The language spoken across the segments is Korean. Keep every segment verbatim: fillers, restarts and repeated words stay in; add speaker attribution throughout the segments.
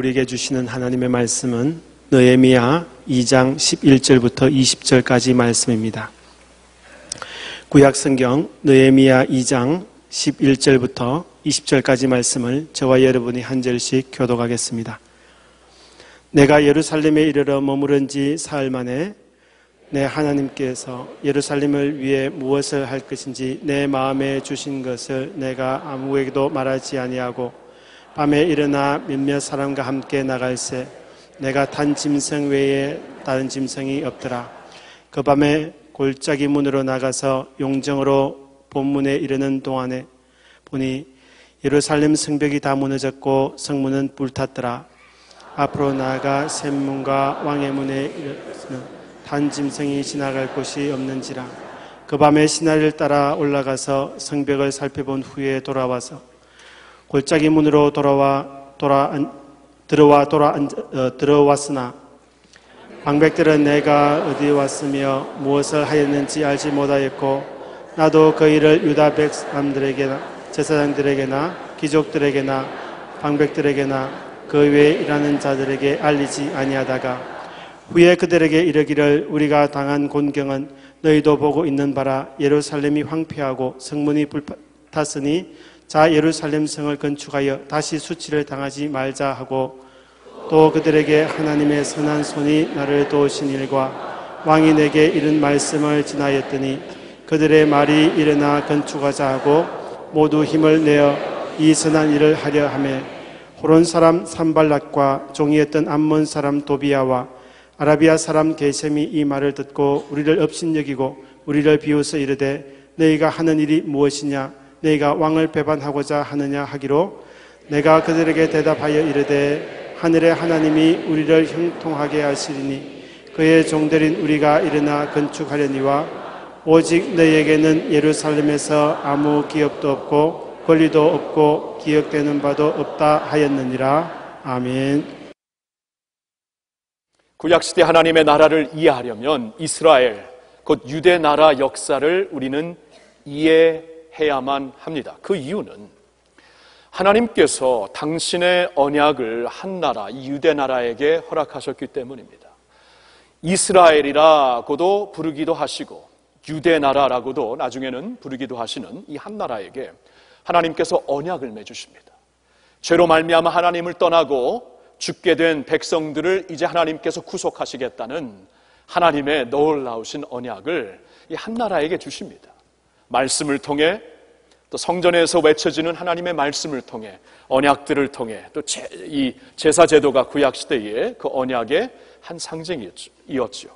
Speaker 1: 우리에게 주시는 하나님의 말씀은 느헤미야 이 장 십일 절부터 이십 절까지 말씀입니다. 구약성경 느헤미야 이 장 십일 절부터 이십 절까지 말씀을 저와 여러분이 한 절씩 교독하겠습니다. 내가 예루살렘에 이르러 머무른 지 사흘 만에 내 하나님께서 예루살렘을 위해 무엇을 할 것인지 내 마음에 주신 것을 내가 아무에게도 말하지 아니하고 밤에 일어나 몇몇 사람과 함께 나갈새 내가 탄 짐승 외에 다른 짐승이 없더라. 그 밤에 골짜기 문으로 나가서 용정으로 본문에 이르는 동안에 보니 예루살렘 성벽이 다 무너졌고 성문은 불탔더라. 앞으로 나아가 샘문과 왕의 문에 이르는 탄 짐승이 지나갈 곳이 없는지라. 그 밤에 시내를 따라 올라가서 성벽을 살펴본 후에 돌아와서 골짜기 문으로 돌아와 돌아 들어와 돌아 어, 들어왔으나 방백들은 내가 어디에 왔으며 무엇을 하였는지 알지 못하였고 나도 그 일을 유다 백 사람들에게나 제사장들에게나 귀족들에게나 방백들에게나 그 외에 일하는 자들에게 알리지 아니하다가 후에 그들에게 이르기를 우리가 당한 곤경은 너희도 보고 있는 바라. 예루살렘이 황폐하고 성문이 불탔으니 자 예루살렘 성을 건축하여 다시 수치를 당하지 말자 하고 또 그들에게 하나님의 선한 손이 나를 도우신 일과 왕이 내게 이른 말씀을 지나였더니 그들의 말이 일어나 건축하자 하고 모두 힘을 내어 이 선한 일을 하려 하며 호론 사람 산발락과 종이었던 암몬 사람 도비야와 아라비아 사람 게셈이 이 말을 듣고 우리를 업신여기고 우리를 비웃어 이르되 너희가 하는 일이 무엇이냐 너희가 왕을 배반하고자 하느냐 하기로 내가 그들에게 대답하여 이르되 하늘의 하나님이 우리를 형통하게 하시리니 그의 종들인 우리가 일어나 건축하려니와 오직 너희에게는 예루살렘에서 아무 기업도 없고 권리도 없고 기억되는 바도 없다 하였느니라. 아멘.
Speaker 2: 구약시대 하나님의 나라를 이해하려면 이스라엘, 곧 유대 나라 역사를 우리는 이해해야만 합니다. 그 이유는 하나님께서 당신의 언약을 한 나라, 이 유대 나라에게 허락하셨기 때문입니다. 이스라엘이라고도 부르기도 하시고 유대 나라라고도 나중에는 부르기도 하시는 이 한 나라에게 하나님께서 언약을 맺으십니다. 죄로 말미암아 하나님을 떠나고 죽게 된 백성들을 이제 하나님께서 구속하시겠다는 하나님의 놀라우신 언약을 이 한 나라에게 주십니다. 말씀을 통해 또 성전에서 외쳐지는 하나님의 말씀을 통해 언약들을 통해 또 이 제사 제도가 구약 시대의 그 언약의 한 상징이었죠.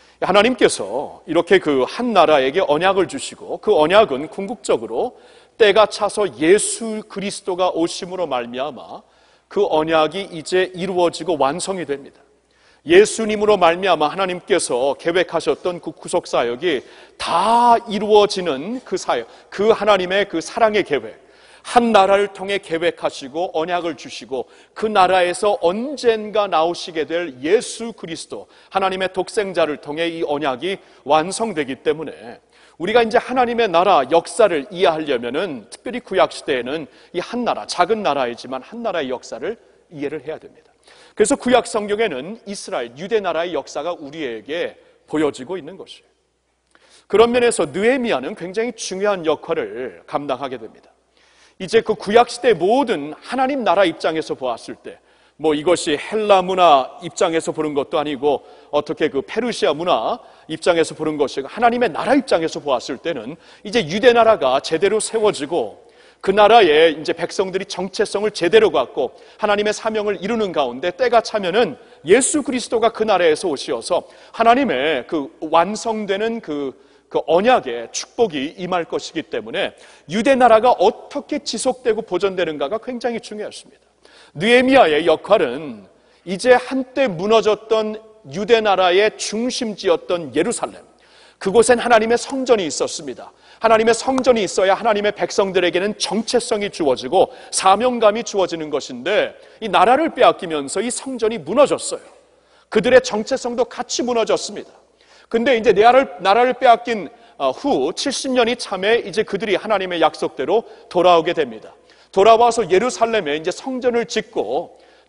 Speaker 2: 하나님께서 이렇게 그 한 나라에게 언약을 주시고 그 언약은 궁극적으로 때가 차서 예수 그리스도가 오심으로 말미암아 그 언약이 이제 이루어지고 완성이 됩니다. 예수님으로 말미암아 하나님께서 계획하셨던 그 구속 사역이 다 이루어지는 그 사역, 그 하나님의 그 사랑의 계획, 한 나라를 통해 계획하시고 언약을 주시고 그 나라에서 언젠가 나오시게 될 예수 그리스도, 하나님의 독생자를 통해 이 언약이 완성되기 때문에 우리가 이제 하나님의 나라 역사를 이해하려면은 특별히 구약 시대에는 이 한 나라, 작은 나라이지만 한 나라의 역사를 이해를 해야 됩니다. 그래서 구약 성경에는 이스라엘, 유대 나라의 역사가 우리에게 보여지고 있는 것이에요. 그런 면에서 느헤미야는 굉장히 중요한 역할을 감당하게 됩니다. 이제 그 구약 시대 모든 하나님 나라 입장에서 보았을 때 뭐 이것이 헬라 문화 입장에서 보는 것도 아니고 어떻게 그 페르시아 문화 입장에서 보는 것이 하나님의 나라 입장에서 보았을 때는 이제 유대 나라가 제대로 세워지고 그 나라에 이제 백성들이 정체성을 제대로 갖고 하나님의 사명을 이루는 가운데 때가 차면은 예수 그리스도가 그 나라에서 오시어서 하나님의 그 완성되는 그 그 언약의 축복이 임할 것이기 때문에 유대 나라가 어떻게 지속되고 보존되는가가 굉장히 중요했습니다. 느헤미야의 역할은 이제 한때 무너졌던 유대 나라의 중심지였던 예루살렘, 그곳엔 하나님의 성전이 있었습니다. 하나님의 성전이 있어야 하나님의 백성들에게는 정체성이 주어지고 사명감이 주어지는 것인데 이 나라를 빼앗기면서 이 성전이 무너졌어요. 그들의 정체성도 같이 무너졌습니다. 근데 이제 나라를, 나라를 빼앗긴 후 칠십 년이 참에 이제 그들이 하나님의 약속대로 돌아오게 됩니다. 돌아와서 예루살렘에 이제 성전을 짓고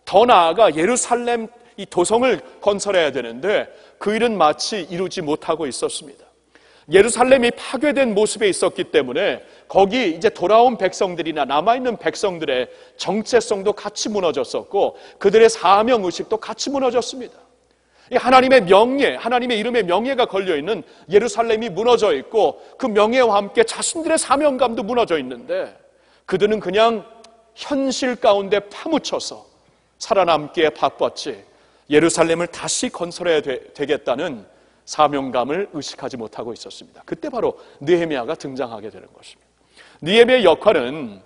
Speaker 2: 더 나아가 예루살렘 이 도성을 건설해야 되는데 그 일은 마치 이루지 못하고 있었습니다. 예루살렘이 파괴된 모습에 있었기 때문에 거기 이제 돌아온 백성들이나 남아있는 백성들의 정체성도 같이 무너졌었고 그들의 사명의식도 같이 무너졌습니다. 하나님의 명예, 하나님의 이름의 명예가 걸려있는 예루살렘이 무너져 있고 그 명예와 함께 자신들의 사명감도 무너져 있는데 그들은 그냥 현실 가운데 파묻혀서 살아남기에 바빴지 예루살렘을 다시 건설해야 되, 되겠다는 사명감을 의식하지 못하고 있었습니다. 그때 바로 느헤미야가 등장하게 되는 것입니다. 느헤미야의 역할은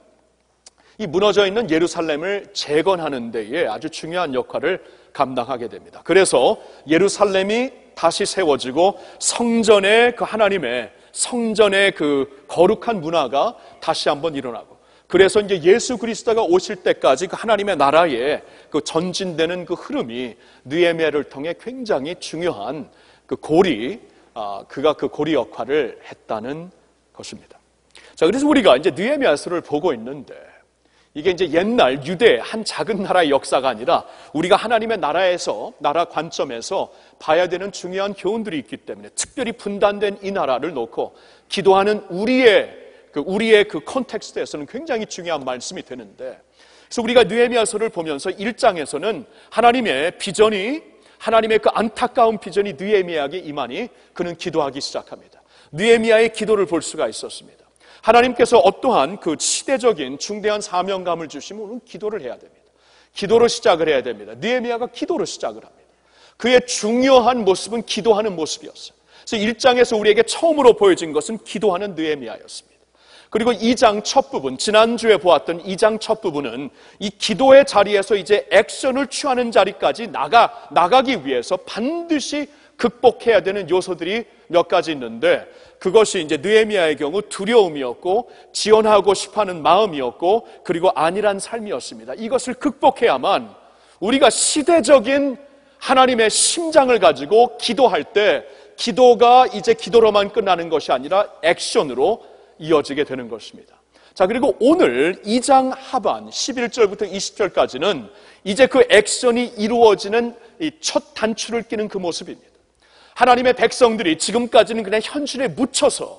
Speaker 2: 이 무너져 있는 예루살렘을 재건하는 데에 아주 중요한 역할을 감당하게 됩니다. 그래서 예루살렘이 다시 세워지고 성전의 그 하나님의 성전의 그 거룩한 문화가 다시 한번 일어나고 그래서 이제 예수 그리스도가 오실 때까지 그 하나님의 나라에 그 전진되는 그 흐름이 느헤미야를 통해 굉장히 중요한 그 고리, 아, 그가 그 고리 역할을 했다는 것입니다. 자, 그래서 우리가 이제 느헤미야서를 보고 있는데 이게 이제 옛날 유대 한 작은 나라의 역사가 아니라 우리가 하나님의 나라에서 나라 관점에서 봐야 되는 중요한 교훈들이 있기 때문에 특별히 분단된 이 나라를 놓고 기도하는 우리의 그 우리의 그 컨텍스트에서는 굉장히 중요한 말씀이 되는데 그래서 우리가 느헤미야서를 보면서 일 장에서는 하나님의 비전이 하나님의 그 안타까운 비전이 느헤미야에게 임하니 그는 기도하기 시작합니다. 느헤미야의 기도를 볼 수가 있었습니다. 하나님께서 어떠한 그 시대적인 중대한 사명감을 주시면 우리는 기도를 해야 됩니다. 기도로 시작을 해야 됩니다. 느헤미야가 기도로 시작을 합니다. 그의 중요한 모습은 기도하는 모습이었어요. 그래서 일 장에서 우리에게 처음으로 보여진 것은 기도하는 느헤미야였습니다. 그리고 이 장 첫 부분, 지난주에 보았던 이 장 첫 부분은 이 기도의 자리에서 이제 액션을 취하는 자리까지 나가, 나가기 위해서 반드시 극복해야 되는 요소들이 몇 가지 있는데 그것이 이제 느헤미야의 경우 두려움이었고 지원하고 싶어하는 마음이었고 그리고 안일한 삶이었습니다. 이것을 극복해야만 우리가 시대적인 하나님의 심장을 가지고 기도할 때 기도가 이제 기도로만 끝나는 것이 아니라 액션으로 이어지게 되는 것입니다. 자, 그리고 오늘 이 장 하반 십일 절부터 이십 절까지는 이제 그 액션이 이루어지는 이 첫 단추를 끼는 그 모습입니다. 하나님의 백성들이 지금까지는 그냥 현실에 묻혀서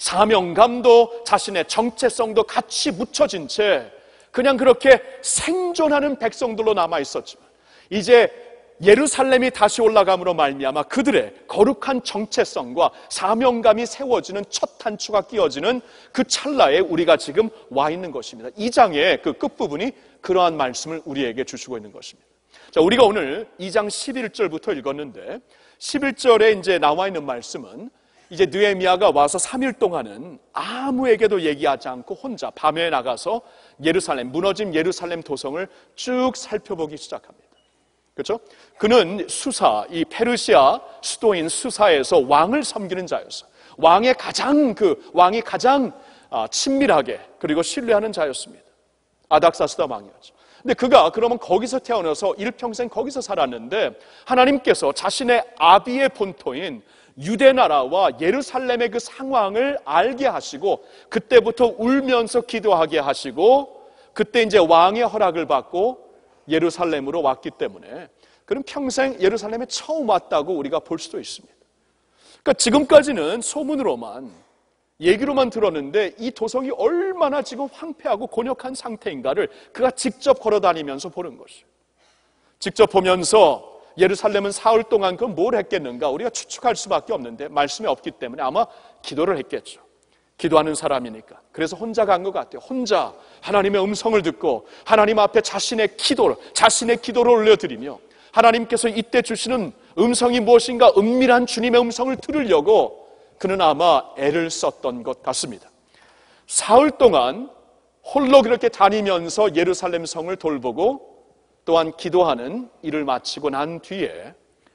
Speaker 2: 사명감도 자신의 정체성도 같이 묻혀진 채 그냥 그렇게 생존하는 백성들로 남아 있었지만 이제 예루살렘이 다시 올라감으로 말미암아 그들의 거룩한 정체성과 사명감이 세워지는 첫 단추가 끼어지는 그 찰나에 우리가 지금 와 있는 것입니다. 이 장의 그 끝부분이 그러한 말씀을 우리에게 주시고 있는 것입니다. 자, 우리가 오늘 이 장 십일 절부터 읽었는데 십일 절에 이제 나와 있는 말씀은 이제 느헤미야가 와서 삼 일 동안은 아무에게도 얘기하지 않고 혼자 밤에 나가서 예루살렘, 무너진 예루살렘 도성을 쭉 살펴보기 시작합니다. 그렇죠? 그는 수사, 이 페르시아 수도인 수사에서 왕을 섬기는 자였어요. 왕의 가장 그 왕이 가장 친밀하게 그리고 신뢰하는 자였습니다. 아닥사스다 왕이었죠. 근데 그가 그러면 거기서 태어나서 일평생 거기서 살았는데 하나님께서 자신의 아비의 본토인 유대 나라와 예루살렘의 그 상황을 알게 하시고 그때부터 울면서 기도하게 하시고 그때 이제 왕의 허락을 받고 예루살렘으로 왔기 때문에 그는 평생 예루살렘에 처음 왔다고 우리가 볼 수도 있습니다. 그러니까 지금까지는 소문으로만 얘기로만 들었는데 이 도성이 얼마나 지금 황폐하고 곤욕한 상태인가를 그가 직접 걸어다니면서 보는 것이에요. 직접 보면서 예루살렘은 사흘 동안 그 뭘 했겠는가 우리가 추측할 수밖에 없는데 말씀이 없기 때문에 아마 기도를 했겠죠. 기도하는 사람이니까. 그래서 혼자 간 것 같아요. 혼자 하나님의 음성을 듣고 하나님 앞에 자신의 기도를 자신의 기도를 올려드리며 하나님께서 이때 주시는 음성이 무엇인가 은밀한 주님의 음성을 들으려고 그는 아마 애를 썼던 것 같습니다. 사흘 동안 홀로 그렇게 다니면서 예루살렘 성을 돌보고 또한 기도하는 일을 마치고 난 뒤에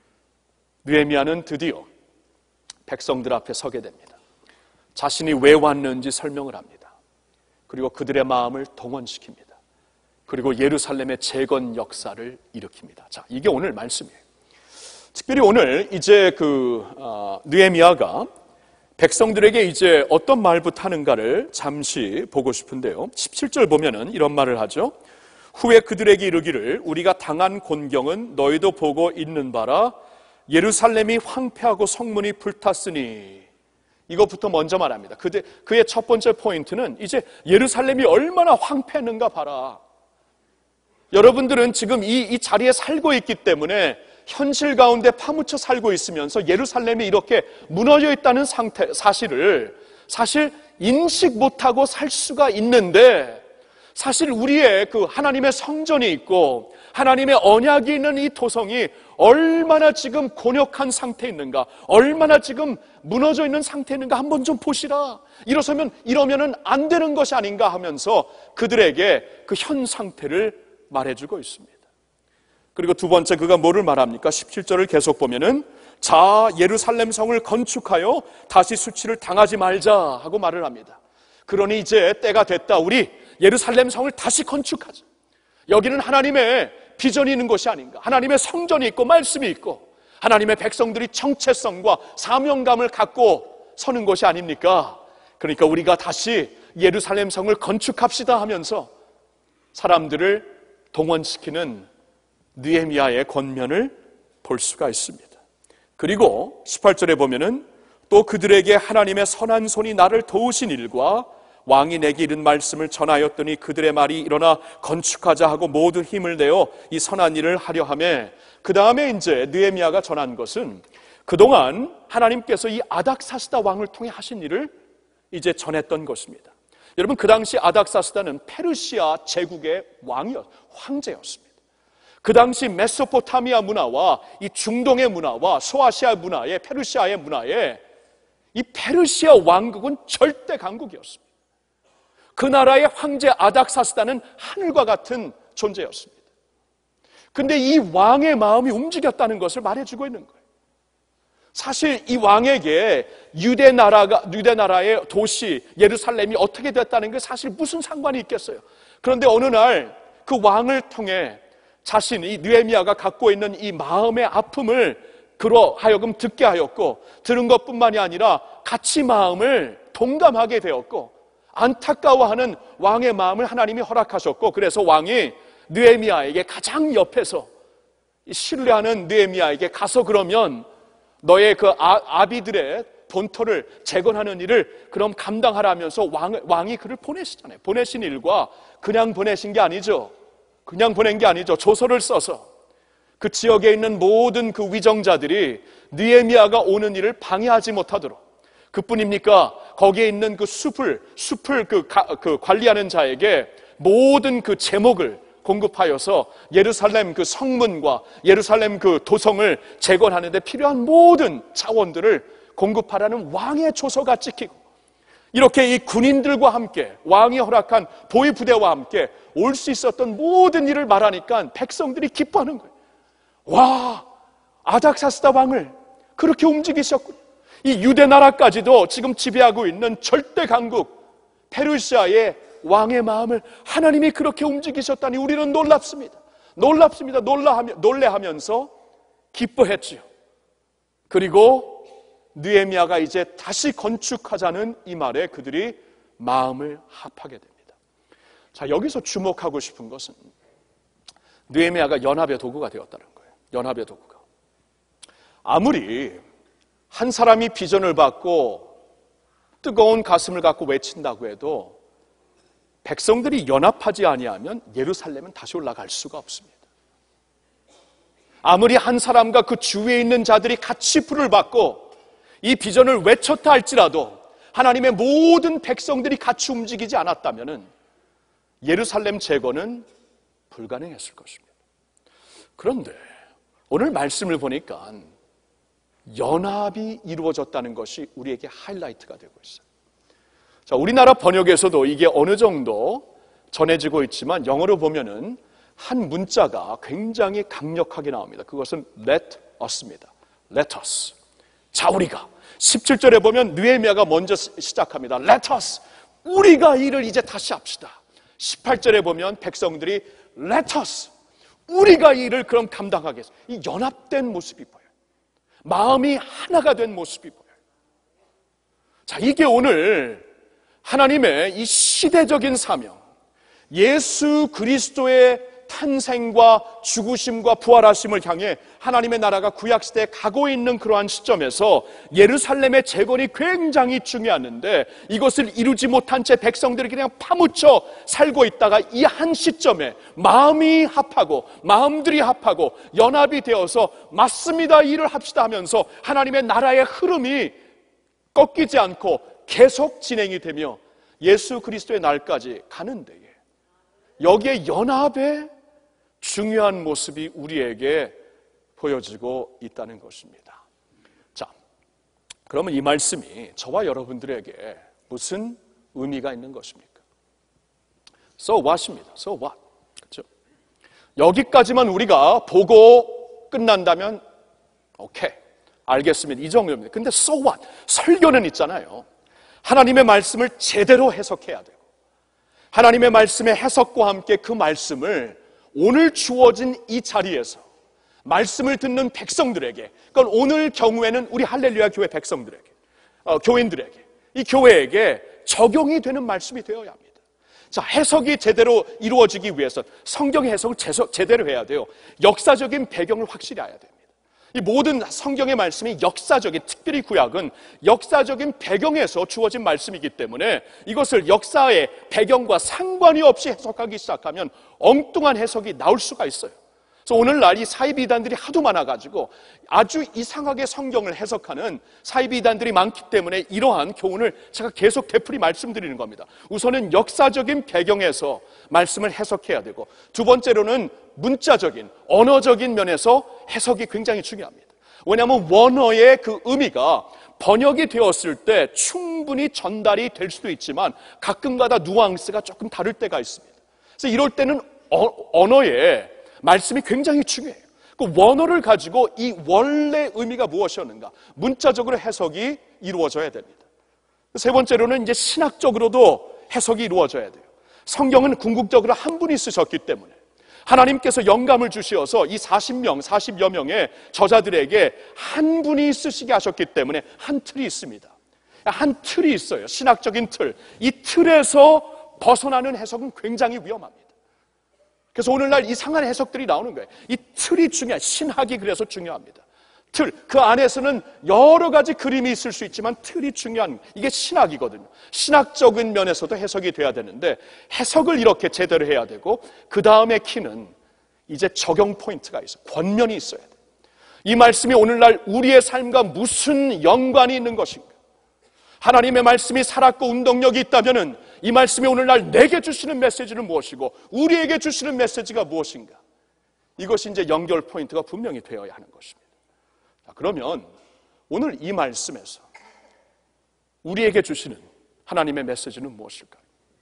Speaker 2: 느헤미야는 드디어 백성들 앞에 서게 됩니다. 자신이 왜 왔는지 설명을 합니다. 그리고 그들의 마음을 동원시킵니다. 그리고 예루살렘의 재건 역사를 일으킵니다. 자, 이게 오늘 말씀이에요. 특별히 오늘 이제 그 어, 느헤미야가 백성들에게 이제 어떤 말부터 하는가를 잠시 보고 싶은데요. 십칠 절 보면은 이런 말을 하죠. 후에 그들에게 이르기를 우리가 당한 곤경은 너희도 보고 있는 바라. 예루살렘이 황폐하고 성문이 불탔으니. 이것부터 먼저 말합니다. 그대, 그의 첫 번째 포인트는 이제 예루살렘이 얼마나 황폐했는가 봐라. 여러분들은 지금 이, 이 자리에 살고 있기 때문에 현실 가운데 파묻혀 살고 있으면서 예루살렘이 이렇게 무너져 있다는 상태, 사실을 사실 인식 못하고 살 수가 있는데, 사실 우리의 그 하나님의 성전이 있고 하나님의 언약이 있는 이 도성이 얼마나 지금 곤욕한 상태에 있는가, 얼마나 지금 무너져 있는 상태에 있는가 한번 좀 보시라. 이러서면 이러면은 안 되는 것이 아닌가 하면서 그들에게 그 현 상태를 말해주고 있습니다. 그리고 두 번째 그가 뭐를 말합니까? 십칠 절을 계속 보면은 자 예루살렘 성을 건축하여 다시 수치를 당하지 말자 하고 말을 합니다. 그러니 이제 때가 됐다. 우리 예루살렘 성을 다시 건축하자. 여기는 하나님의 비전이 있는 것이 아닌가. 하나님의 성전이 있고 말씀이 있고 하나님의 백성들이 정체성과 사명감을 갖고 서는 것이 아닙니까? 그러니까 우리가 다시 예루살렘 성을 건축합시다 하면서 사람들을 동원시키는 느헤미야의 권면을 볼 수가 있습니다. 그리고 십팔 절에 보면은 또 그들에게 하나님의 선한 손이 나를 도우신 일과 왕이 내게 이른 말씀을 전하였더니 그들의 말이 일어나 건축하자 하고 모두 힘을 내어 이 선한 일을 하려 하며, 그 다음에 이제 느헤미야가 전한 것은 그동안 하나님께서 이 아닥사스다 왕을 통해 하신 일을 이제 전했던 것입니다. 여러분, 그 당시 아닥사스다는 페르시아 제국의 왕이었, 황제였습니다. 그 당시 메소포타미아 문화와 이 중동의 문화와 소아시아 문화의, 페르시아의 문화에 이 페르시아 왕국은 절대 강국이었습니다. 그 나라의 황제 아닥사스다는 하늘과 같은 존재였습니다. 근데 이 왕의 마음이 움직였다는 것을 말해주고 있는 거예요. 사실 이 왕에게 유대 나라가, 유대 나라의 도시 예루살렘이 어떻게 됐다는 게 사실 무슨 상관이 있겠어요. 그런데 어느 날 그 왕을 통해 자신이, 느헤미야가 갖고 있는 이 마음의 아픔을 그로 하여금 듣게 하였고, 들은 것뿐만이 아니라 같이 마음을 동감하게 되었고, 안타까워하는 왕의 마음을 하나님이 허락하셨고, 그래서 왕이 느헤미야에게 가장 옆에서 신뢰하는 느헤미야에게 가서 그러면 너의 그 아, 아비들의 본토를 재건하는 일을 그럼 감당하라면서 왕, 왕이 그를 보내시잖아요. 보내신 일과 그냥 보내신 게 아니죠. 그냥 보낸 게 아니죠. 조서를 써서 그 지역에 있는 모든 그 위정자들이 느헤미야가 오는 일을 방해하지 못하도록, 그뿐입니까? 거기에 있는 그 숲을, 숲을 그, 가, 그 관리하는 자에게 모든 그 제목을 공급하여서 예루살렘 그 성문과 예루살렘 그 도성을 재건하는 데 필요한 모든 자원들을 공급하라는 왕의 조서가 찍히고, 이렇게 이 군인들과 함께 왕이 허락한 보위부대와 함께 올 수 있었던 모든 일을 말하니까 백성들이 기뻐하는 거예요. 와, 아닥사스다 왕을 그렇게 움직이셨군요. 이 유대 나라까지도 지금 지배하고 있는 절대 강국 페르시아의 왕의 마음을 하나님이 그렇게 움직이셨다니 우리는 놀랍습니다. 놀랍습니다. 놀라하며, 놀래하면서 기뻐했지요. 그리고 느헤미야가 이제 다시 건축하자는 이 말에 그들이 마음을 합하게 됩니다. 자, 여기서 주목하고 싶은 것은 느헤미야가 연합의 도구가 되었다는 거예요. 연합의 도구가. 아무리 한 사람이 비전을 받고 뜨거운 가슴을 갖고 외친다고 해도 백성들이 연합하지 아니하면 예루살렘은 다시 올라갈 수가 없습니다. 아무리 한 사람과 그 주위에 있는 자들이 같이 불을 받고 이 비전을 외쳤다 할지라도 하나님의 모든 백성들이 같이 움직이지 않았다면 예루살렘 재건은 불가능했을 것입니다. 그런데 오늘 말씀을 보니까 연합이 이루어졌다는 것이 우리에게 하이라이트가 되고 있어요. 자, 우리나라 번역에서도 이게 어느 정도 전해지고 있지만 영어로 보면은 한 문자가 굉장히 강력하게 나옵니다. 그것은 let us입니다. let us. 자, 우리가. 십칠 절에 보면 느헤미야가 먼저 시작합니다. let us. 우리가 일을 이제 다시 합시다. 십팔 절에 보면 백성들이 let us. 우리가 이 일을 그럼 감당하겠습니다. 이 연합된 모습이 보여요. 마음이 하나가 된 모습이 보여요. 자, 이게 오늘 하나님의 이 시대적인 사명, 예수 그리스도의 탄생과 죽으심과 부활하심을 향해 하나님의 나라가 구약시대에 가고 있는 그러한 시점에서 예루살렘의 재건이 굉장히 중요했는데 이것을 이루지 못한 채 백성들이 그냥 파묻혀 살고 있다가 이 한 시점에 마음이 합하고 마음들이 합하고 연합이 되어서 맞습니다, 일을 합시다 하면서 하나님의 나라의 흐름이 꺾이지 않고 계속 진행이 되며 예수 그리스도의 날까지 가는 데에 여기에 연합의 중요한 모습이 우리에게 보여지고 있다는 것입니다. 자, 그러면 이 말씀이 저와 여러분들에게 무슨 의미가 있는 것입니까? So what입니다. So what? 그렇죠? 여기까지만 우리가 보고 끝난다면 오케이, 알겠습니다. 이 정도입니다. 근데 so what? 설교는 있잖아요. 하나님의 말씀을 제대로 해석해야 되고 하나님의 말씀의 해석과 함께 그 말씀을 오늘 주어진 이 자리에서 말씀을 듣는 백성들에게, 그건 오늘 경우에는 우리 할렐루야 교회 백성들에게, 어, 교인들에게, 이 교회에게 적용이 되는 말씀이 되어야 합니다. 자, 해석이 제대로 이루어지기 위해서 성경의 해석을 제대로 해야 돼요. 역사적인 배경을 확실히 알아야 됩니다. 이 모든 성경의 말씀이 역사적인, 특별히 구약은 역사적인 배경에서 주어진 말씀이기 때문에 이것을 역사의 배경과 상관이 없이 해석하기 시작하면 엉뚱한 해석이 나올 수가 있어요. 그래서 오늘날 이 사이비단들이 하도 많아가지고 아주 이상하게 성경을 해석하는 사이비단들이 많기 때문에 이러한 교훈을 제가 계속 되풀이 말씀드리는 겁니다. 우선은 역사적인 배경에서 말씀을 해석해야 되고, 두 번째로는 문자적인, 언어적인 면에서 해석이 굉장히 중요합니다. 왜냐하면 원어의 그 의미가 번역이 되었을 때 충분히 전달이 될 수도 있지만 가끔가다 누앙스가 조금 다를 때가 있습니다. 그래서 이럴 때는 어, 언어의 말씀이 굉장히 중요해요. 그 원어를 가지고 이 원래 의미가 무엇이었는가, 문자적으로 해석이 이루어져야 됩니다. 세 번째로는 이제 신학적으로도 해석이 이루어져야 돼요. 성경은 궁극적으로 한 분이 쓰셨기 때문에 하나님께서 영감을 주시어서 이 사십 명, 사십여 명의 저자들에게 한 분이 쓰시게 하셨기 때문에 한 틀이 있습니다. 한 틀이 있어요. 신학적인 틀. 이 틀에서 벗어나는 해석은 굉장히 위험합니다. 그래서 오늘날 이상한 해석들이 나오는 거예요. 이 틀이 중요한, 신학이 그래서 중요합니다. 틀, 그 안에서는 여러 가지 그림이 있을 수 있지만 틀이 중요한, 이게 신학이거든요. 신학적인 면에서도 해석이 돼야 되는데 해석을 이렇게 제대로 해야 되고, 그 다음에 키는 이제 적용 포인트가 있어요. 권면이 있어야 돼요. 이 말씀이 오늘날 우리의 삶과 무슨 연관이 있는 것인가? 하나님의 말씀이 살았고 운동력이 있다면은 이 말씀이 오늘날 내게 주시는 메시지는 무엇이고 우리에게 주시는 메시지가 무엇인가? 이것이 이제 연결 포인트가 분명히 되어야 하는 것입니다. 자, 그러면 오늘 이 말씀에서 우리에게 주시는 하나님의 메시지는 무엇일까?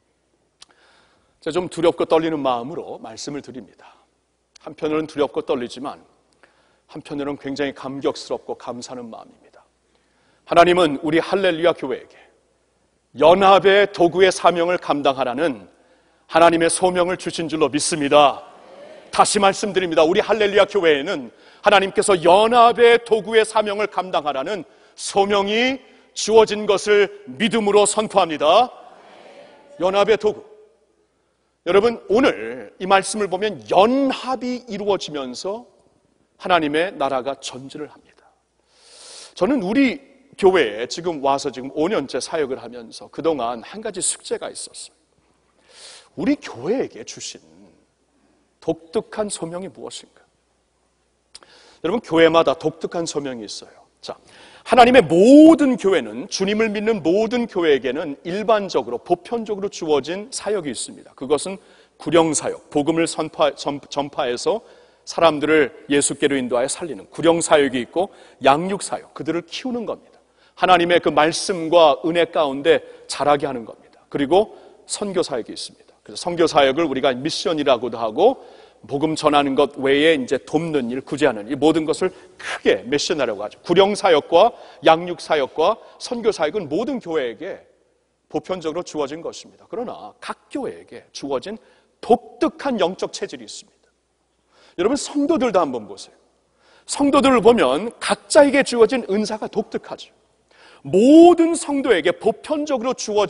Speaker 2: 제가 좀 두렵고 떨리는 마음으로 말씀을 드립니다. 한편으로는 두렵고 떨리지만 한편으로는 굉장히 감격스럽고 감사하는 마음입니다. 하나님은 우리 할렐루야 교회에게 연합의 도구의 사명을 감당하라는 하나님의 소명을 주신 줄로 믿습니다. 다시 말씀드립니다. 우리 할렐루야 교회에는 하나님께서 연합의 도구의 사명을 감당하라는 소명이 주어진 것을 믿음으로 선포합니다. 연합의 도구. 여러분, 오늘 이 말씀을 보면 연합이 이루어지면서 하나님의 나라가 전진을 합니다. 저는 우리 교회에 지금 와서 지금 오 년째 사역을 하면서 그동안 한 가지 숙제가 있었어요. 우리 교회에게 주신 독특한 소명이 무엇인가? 여러분, 교회마다 독특한 소명이 있어요. 자, 하나님의 모든 교회는, 주님을 믿는 모든 교회에게는 일반적으로 보편적으로 주어진 사역이 있습니다. 그것은 구령사역, 복음을 선파, 전파해서 사람들을 예수께로 인도하여 살리는 구령사역이 있고, 양육사역, 그들을 키우는 겁니다. 하나님의 그 말씀과 은혜 가운데 자라게 하는 겁니다. 그리고 선교사역이 있습니다. 그래서 선교사역을 우리가 미션이라고도 하고, 복음 전하는 것 외에 이제 돕는 일, 구제하는 이 모든 것을 크게 미션이라고 하죠. 구령사역과 양육사역과 선교사역은 모든 교회에게 보편적으로 주어진 것입니다. 그러나 각 교회에게 주어진 독특한 영적 체질이 있습니다. 여러분, 성도들도 한번 보세요. 성도들을 보면 각자에게 주어진 은사가 독특하죠. 모든 성도에게 보편적으로 주어진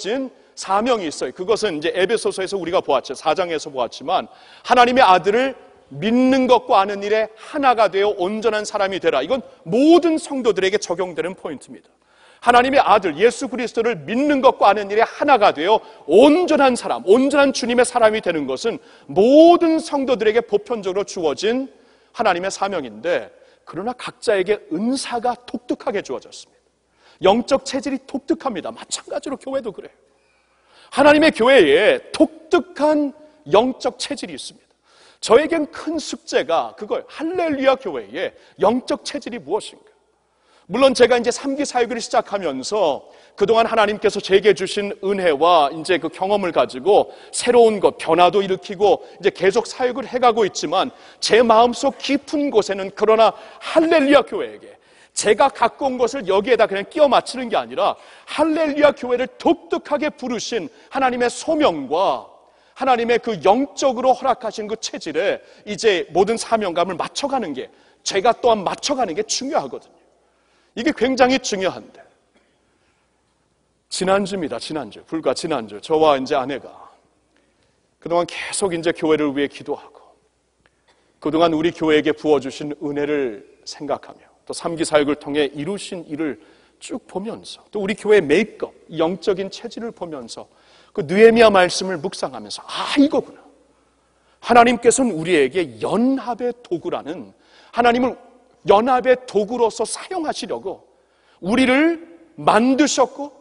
Speaker 2: 사명이 있어요. 그것은 이제 에베소서에서 우리가 보았죠. 사 장에서 보았지만 하나님의 아들을 믿는 것과 아는 일에 하나가 되어 온전한 사람이 되라. 이건 모든 성도들에게 적용되는 포인트입니다. 하나님의 아들 예수 그리스도를 믿는 것과 아는 일에 하나가 되어 온전한 사람, 온전한 주님의 사람이 되는 것은 모든 성도들에게 보편적으로 주어진 하나님의 사명인데, 그러나 각자에게 은사가 독특하게 주어졌습니다. 영적 체질이 독특합니다. 마찬가지로 교회도 그래요. 하나님의 교회에 독특한 영적 체질이 있습니다. 저에겐 큰 숙제가 그걸 할렐루야 교회의 영적 체질이 무엇인가? 물론 제가 이제 삼 기 사역을 시작하면서 그동안 하나님께서 제게 주신 은혜와 이제 그 경험을 가지고 새로운 것, 변화도 일으키고 이제 계속 사역을 해가고 있지만, 제 마음속 깊은 곳에는 그러나 할렐루야 교회에게 제가 갖고 온 것을 여기에다 그냥 끼워 맞추는 게 아니라 할렐루야 교회를 독특하게 부르신 하나님의 소명과 하나님의 그 영적으로 허락하신 그 체질에 이제 모든 사명감을 맞춰가는 게, 제가 또한 맞춰가는 게 중요하거든요. 이게 굉장히 중요한데, 지난주입니다. 지난주, 불과 지난주 저와 이제 아내가 그동안 계속 이제 교회를 위해 기도하고 그동안 우리 교회에게 부어주신 은혜를 생각하며 또 삼 기 사역을 통해 이루신 일을 쭉 보면서 또 우리 교회의 메이크업, 영적인 체질을 보면서 그 느헤미야 말씀을 묵상하면서, 아, 이거구나. 하나님께서는 우리에게 연합의 도구라는, 하나님을 연합의 도구로서 사용하시려고 우리를 만드셨고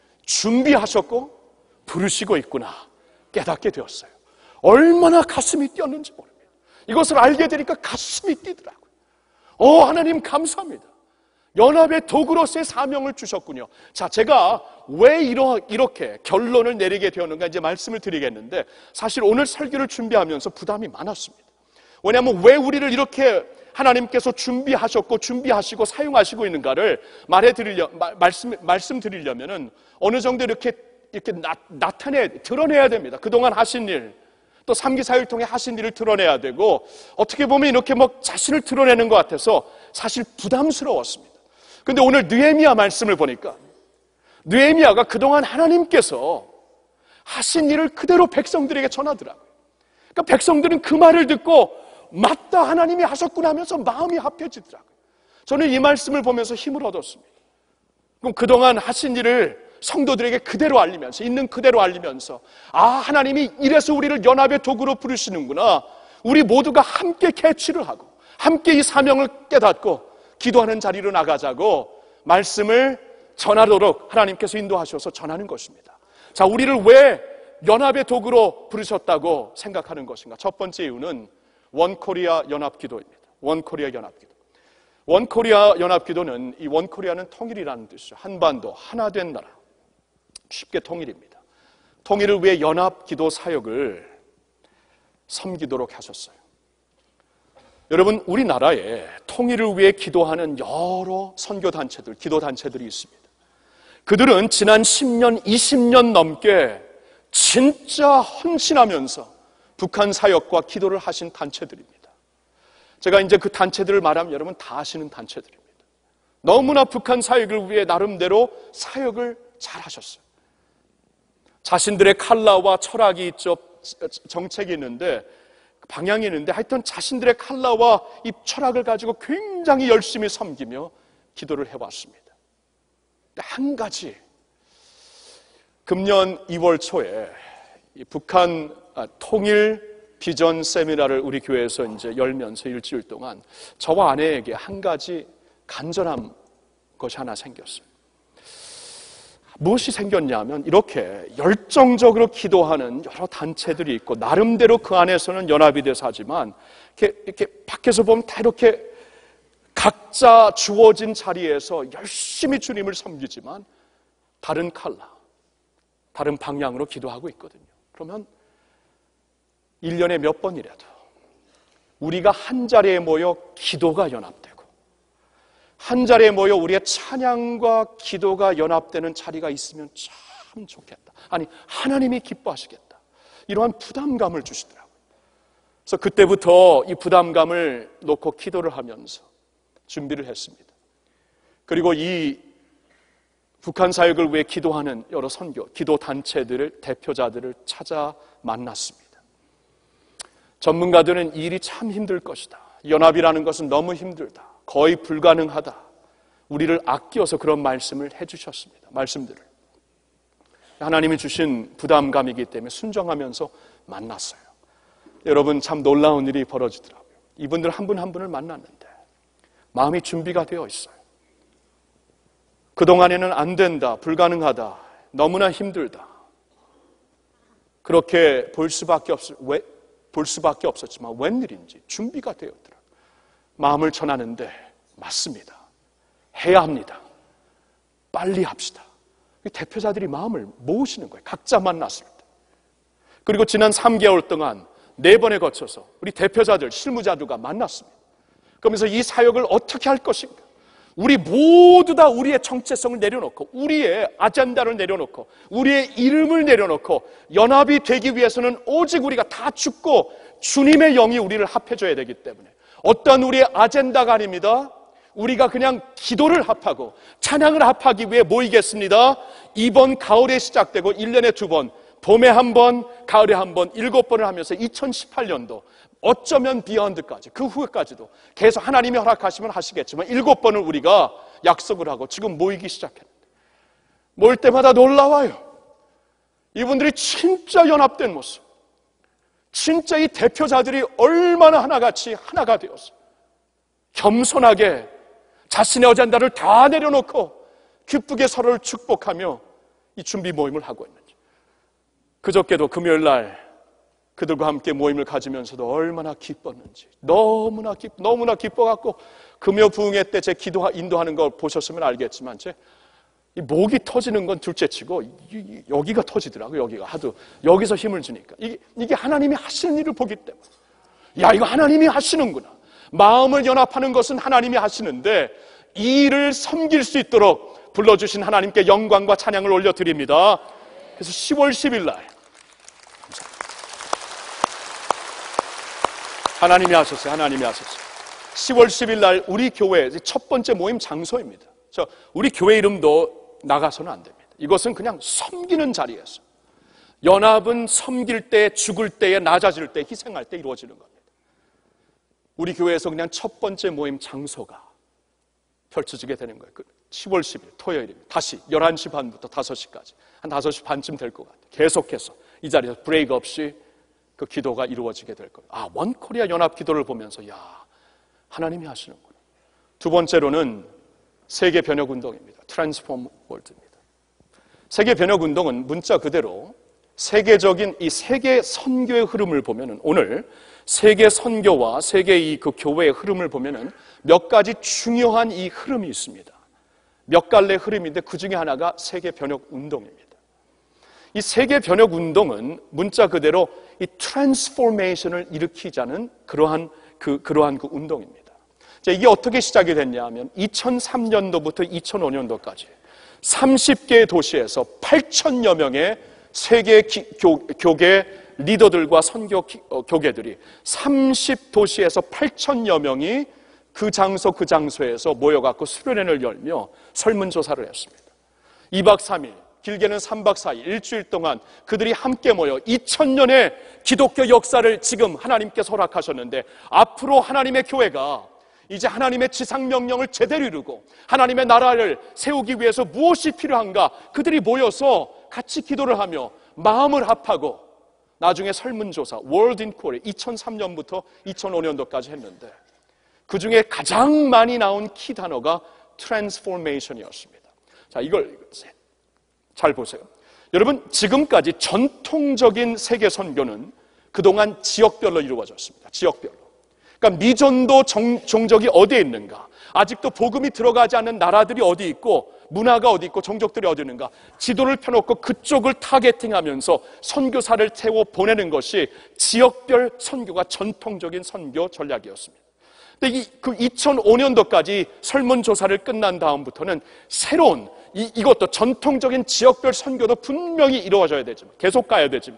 Speaker 2: 준비하셨고 부르시고 있구나 깨닫게 되었어요. 얼마나 가슴이 뛰었는지 모릅니다. 이것을 알게 되니까 가슴이 뛰더라고요. 어, 하나님 감사합니다. 연합의 도구로서의 사명을 주셨군요. 자, 제가 왜 이러, 이렇게 결론을 내리게 되었는가 이제 말씀을 드리겠는데, 사실 오늘 설교를 준비하면서 부담이 많았습니다. 왜냐하면 왜 우리를 이렇게 하나님께서 준비하셨고 준비하시고 사용하시고 있는가를 말해드리려, 말씀, 말씀드리려면은 어느 정도 이렇게, 이렇게 나, 나타내, 드러내야 됩니다. 그동안 하신 일, 또 삼 기 사역을 통해 하신 일을 드러내야 되고, 어떻게 보면 이렇게 뭐 자신을 드러내는 것 같아서 사실 부담스러웠습니다. 근데 오늘 느헤미야 말씀을 보니까 느헤미야가 그동안 하나님께서 하신 일을 그대로 백성들에게 전하더라고요. 그러니까 백성들은 그 말을 듣고 맞다, 하나님이 하셨구나 하면서 마음이 합해지더라고요. 저는 이 말씀을 보면서 힘을 얻었습니다. 그럼 그동안 하신 일을 성도들에게 그대로 알리면서, 있는 그대로 알리면서, 아, 하나님이 이래서 우리를 연합의 도구로 부르시는구나. 우리 모두가 함께 캐치를 하고 함께 이 사명을 깨닫고 기도하는 자리로 나가자고 말씀을 전하도록 하나님께서 인도하셔서 전하는 것입니다. 자, 우리를 왜 연합의 도구로 부르셨다고 생각하는 것인가? 첫 번째 이유는 원코리아 연합기도입니다. 원코리아 연합기도. 원코리아 연합기도는, 이 원코리아는 통일이라는 뜻이죠. 한반도, 하나 된 나라. 쉽게 통일입니다. 통일을 위해 연합기도 사역을 섬기도록 하셨어요. 여러분, 우리나라에 통일을 위해 기도하는 여러 선교단체들, 기도단체들이 있습니다. 그들은 지난 십 년, 이십 년 넘게 진짜 헌신하면서 북한 사역과 기도를 하신 단체들입니다. 제가 이제 그 단체들을 말하면 여러분 다 아시는 단체들입니다. 너무나 북한 사역을 위해 나름대로 사역을 잘 하셨어요. 자신들의 칼라와 철학이 있죠. 정책이 있는데, 방향이 있는데, 하여튼 자신들의 칼라와 이 철학을 가지고 굉장히 열심히 섬기며 기도를 해왔습니다. 한 가지, 금년 이월 초에 이 북한 통일 비전 세미나를 우리 교회에서 이제 열면서 일주일 동안 저와 아내에게 한 가지 간절한 것이 하나 생겼어요. 무엇이 생겼냐면, 이렇게 열정적으로 기도하는 여러 단체들이 있고 나름대로 그 안에서는 연합이 돼서 하지만, 이렇게, 이렇게 밖에서 보면 다 이렇게 각자 주어진 자리에서 열심히 주님을 섬기지만 다른 칼라, 다른 방향으로 기도하고 있거든요. 그러면 일 년에 몇 번이라도 우리가 한 자리에 모여 기도가 연합되고 한 자리에 모여 우리의 찬양과 기도가 연합되는 자리가 있으면 참 좋겠다. 아니, 하나님이 기뻐하시겠다. 이러한 부담감을 주시더라고요. 그래서 그때부터 이 부담감을 놓고 기도를 하면서 준비를 했습니다. 그리고 이 북한 사역을 위해 기도하는 여러 선교, 기도 단체들을, 대표자들을 찾아 만났습니다. 전문가들은 이 일이 참 힘들 것이다. 연합이라는 것은 너무 힘들다. 거의 불가능하다. 우리를 아껴서 그런 말씀을 해주셨습니다. 말씀들을. 하나님이 주신 부담감이기 때문에 순종하면서 만났어요. 여러분, 참 놀라운 일이 벌어지더라고요. 이분들 한 분 한 분을 만났는데 마음이 준비가 되어 있어요. 그동안에는 안 된다, 불가능하다, 너무나 힘들다, 그렇게 볼 수밖에 없, 왜, 볼 수밖에 없었지만 웬일인지 준비가 되었더라. 마음을 전하는데 맞습니다. 해야 합니다. 빨리 합시다. 대표자들이 마음을 모으시는 거예요. 각자 만났을 때. 그리고 지난 삼 개월 동안 네 번에 거쳐서 우리 대표자들, 실무자들과 만났습니다. 그러면서 이 사역을 어떻게 할 것인가, 우리 모두 다 우리의 정체성을 내려놓고, 우리의 아젠다를 내려놓고, 우리의 이름을 내려놓고 연합이 되기 위해서는 오직 우리가 다 죽고 주님의 영이 우리를 합해줘야 되기 때문에 어떤 우리의 아젠다가 아닙니다. 우리가 그냥 기도를 합하고 찬양을 합하기 위해 모이겠습니다. 이번 가을에 시작되고 일 년에 두 번, 봄에 한 번, 가을에 한 번, 일곱 번을 하면서 이천십팔 년도 어쩌면 비욘드까지, 그 후에까지도 계속 하나님이 허락하시면 하시겠지만 일곱 번을 우리가 약속을 하고 지금 모이기 시작했는데 모일 때마다 놀라워요. 이분들이 진짜 연합된 모습, 진짜 이 대표자들이 얼마나 하나같이 하나가 되어서 겸손하게 자신의 어젠다를 다 내려놓고 기쁘게 서로를 축복하며 이 준비 모임을 하고 있는지. 그저께도 금요일 날 그들과 함께 모임을 가지면서도 얼마나 기뻤는지, 너무나 기, 너무나 기뻐갖고 금요 부흥회 때 제 기도 인도하는 걸 보셨으면 알겠지만 제 이 목이 터지는 건 둘째치고 이, 이, 여기가 터지더라고요. 여기가 하도 여기서 힘을 주니까 이게, 이게 하나님이 하시는 일을 보기 때문에, 야, 이거 하나님이 하시는구나. 마음을 연합하는 것은 하나님이 하시는데 이 일을 섬길 수 있도록 불러주신 하나님께 영광과 찬양을 올려드립니다. 그래서 시월 십일 날 하나님이 하셨어요. 하나님이 하셨어요. 시월 십일 날 우리 교회 첫 번째 모임 장소입니다. 저 우리 교회 이름도 나가서는 안 됩니다. 이것은 그냥 섬기는 자리에서, 연합은 섬길 때, 죽을 때에, 낮아질 때, 희생할 때 이루어지는 겁니다. 우리 교회에서 그냥 첫 번째 모임 장소가 펼쳐지게 되는 거예요. 시월 십일 토요일입니다. 다시 열한 시 반부터 다섯 시까지 한 다섯 시 반쯤 될 것 같아요. 계속해서 이 자리에서 브레이크 없이 그 기도가 이루어지게 될 거예요. 아, 원코리아 연합 기도를 보면서 야, 하나님이 하시는구나. 두 번째로는 세계 변혁 운동입니다. 트랜스폼 월드입니다. 세계 변혁 운동은 문자 그대로 세계적인 이 세계 선교의 흐름을 보면은, 오늘 세계 선교와 세계 이 그 교회의 흐름을 보면은 몇 가지 중요한 이 흐름이 있습니다. 몇 갈래 흐름인데 그 중에 하나가 세계 변혁 운동입니다. 이 세계 변혁 운동은 문자 그대로 이 트랜스포메이션을 일으키자는 그러한 그 그러한 그 운동입니다. 자, 이게 어떻게 시작이 됐냐 하면 이천삼 년도부터 이천오 년도까지 서른 개의 도시에서 팔천여 명의 세계 기, 교, 교계 리더들과 선교 기, 어, 교계들이 삼십 도시에서 팔천여 명이 그 장소 그 장소에서 모여갖고 수련회를 열며 설문조사를 했습니다. 이 박 삼 일, 길게는 삼 박 사 일, 일주일 동안 그들이 함께 모여 이천 년의 기독교 역사를 지금 하나님께서 허락하셨는데, 앞으로 하나님의 교회가 이제 하나님의 지상명령을 제대로 이루고 하나님의 나라를 세우기 위해서 무엇이 필요한가, 그들이 모여서 같이 기도를 하며 마음을 합하고 나중에 설문조사 월드 인코리 이천삼 년부터 이천오 년도까지 했는데 그 중에 가장 많이 나온 키 단어가 트랜스포메이션이었습니다. 자, 이걸 잘 보세요. 여러분, 지금까지 전통적인 세계 선교는 그동안 지역별로 이루어졌습니다. 지역별로. 그러니까 미전도 정, 종족이 어디에 있는가, 아직도 복음이 들어가지 않는 나라들이 어디 있고 문화가 어디 있고 종족들이 어디 있는가, 지도를 펴놓고 그쪽을 타겟팅하면서 선교사를 태워 보내는 것이 지역별 선교가 전통적인 선교 전략이었습니다. 근데 이, 그 이천오 년도까지 설문조사를 끝난 다음부터는 새로운 이, 이것도 전통적인 지역별 선교도 분명히 이루어져야 되지만, 계속 가야 되지만,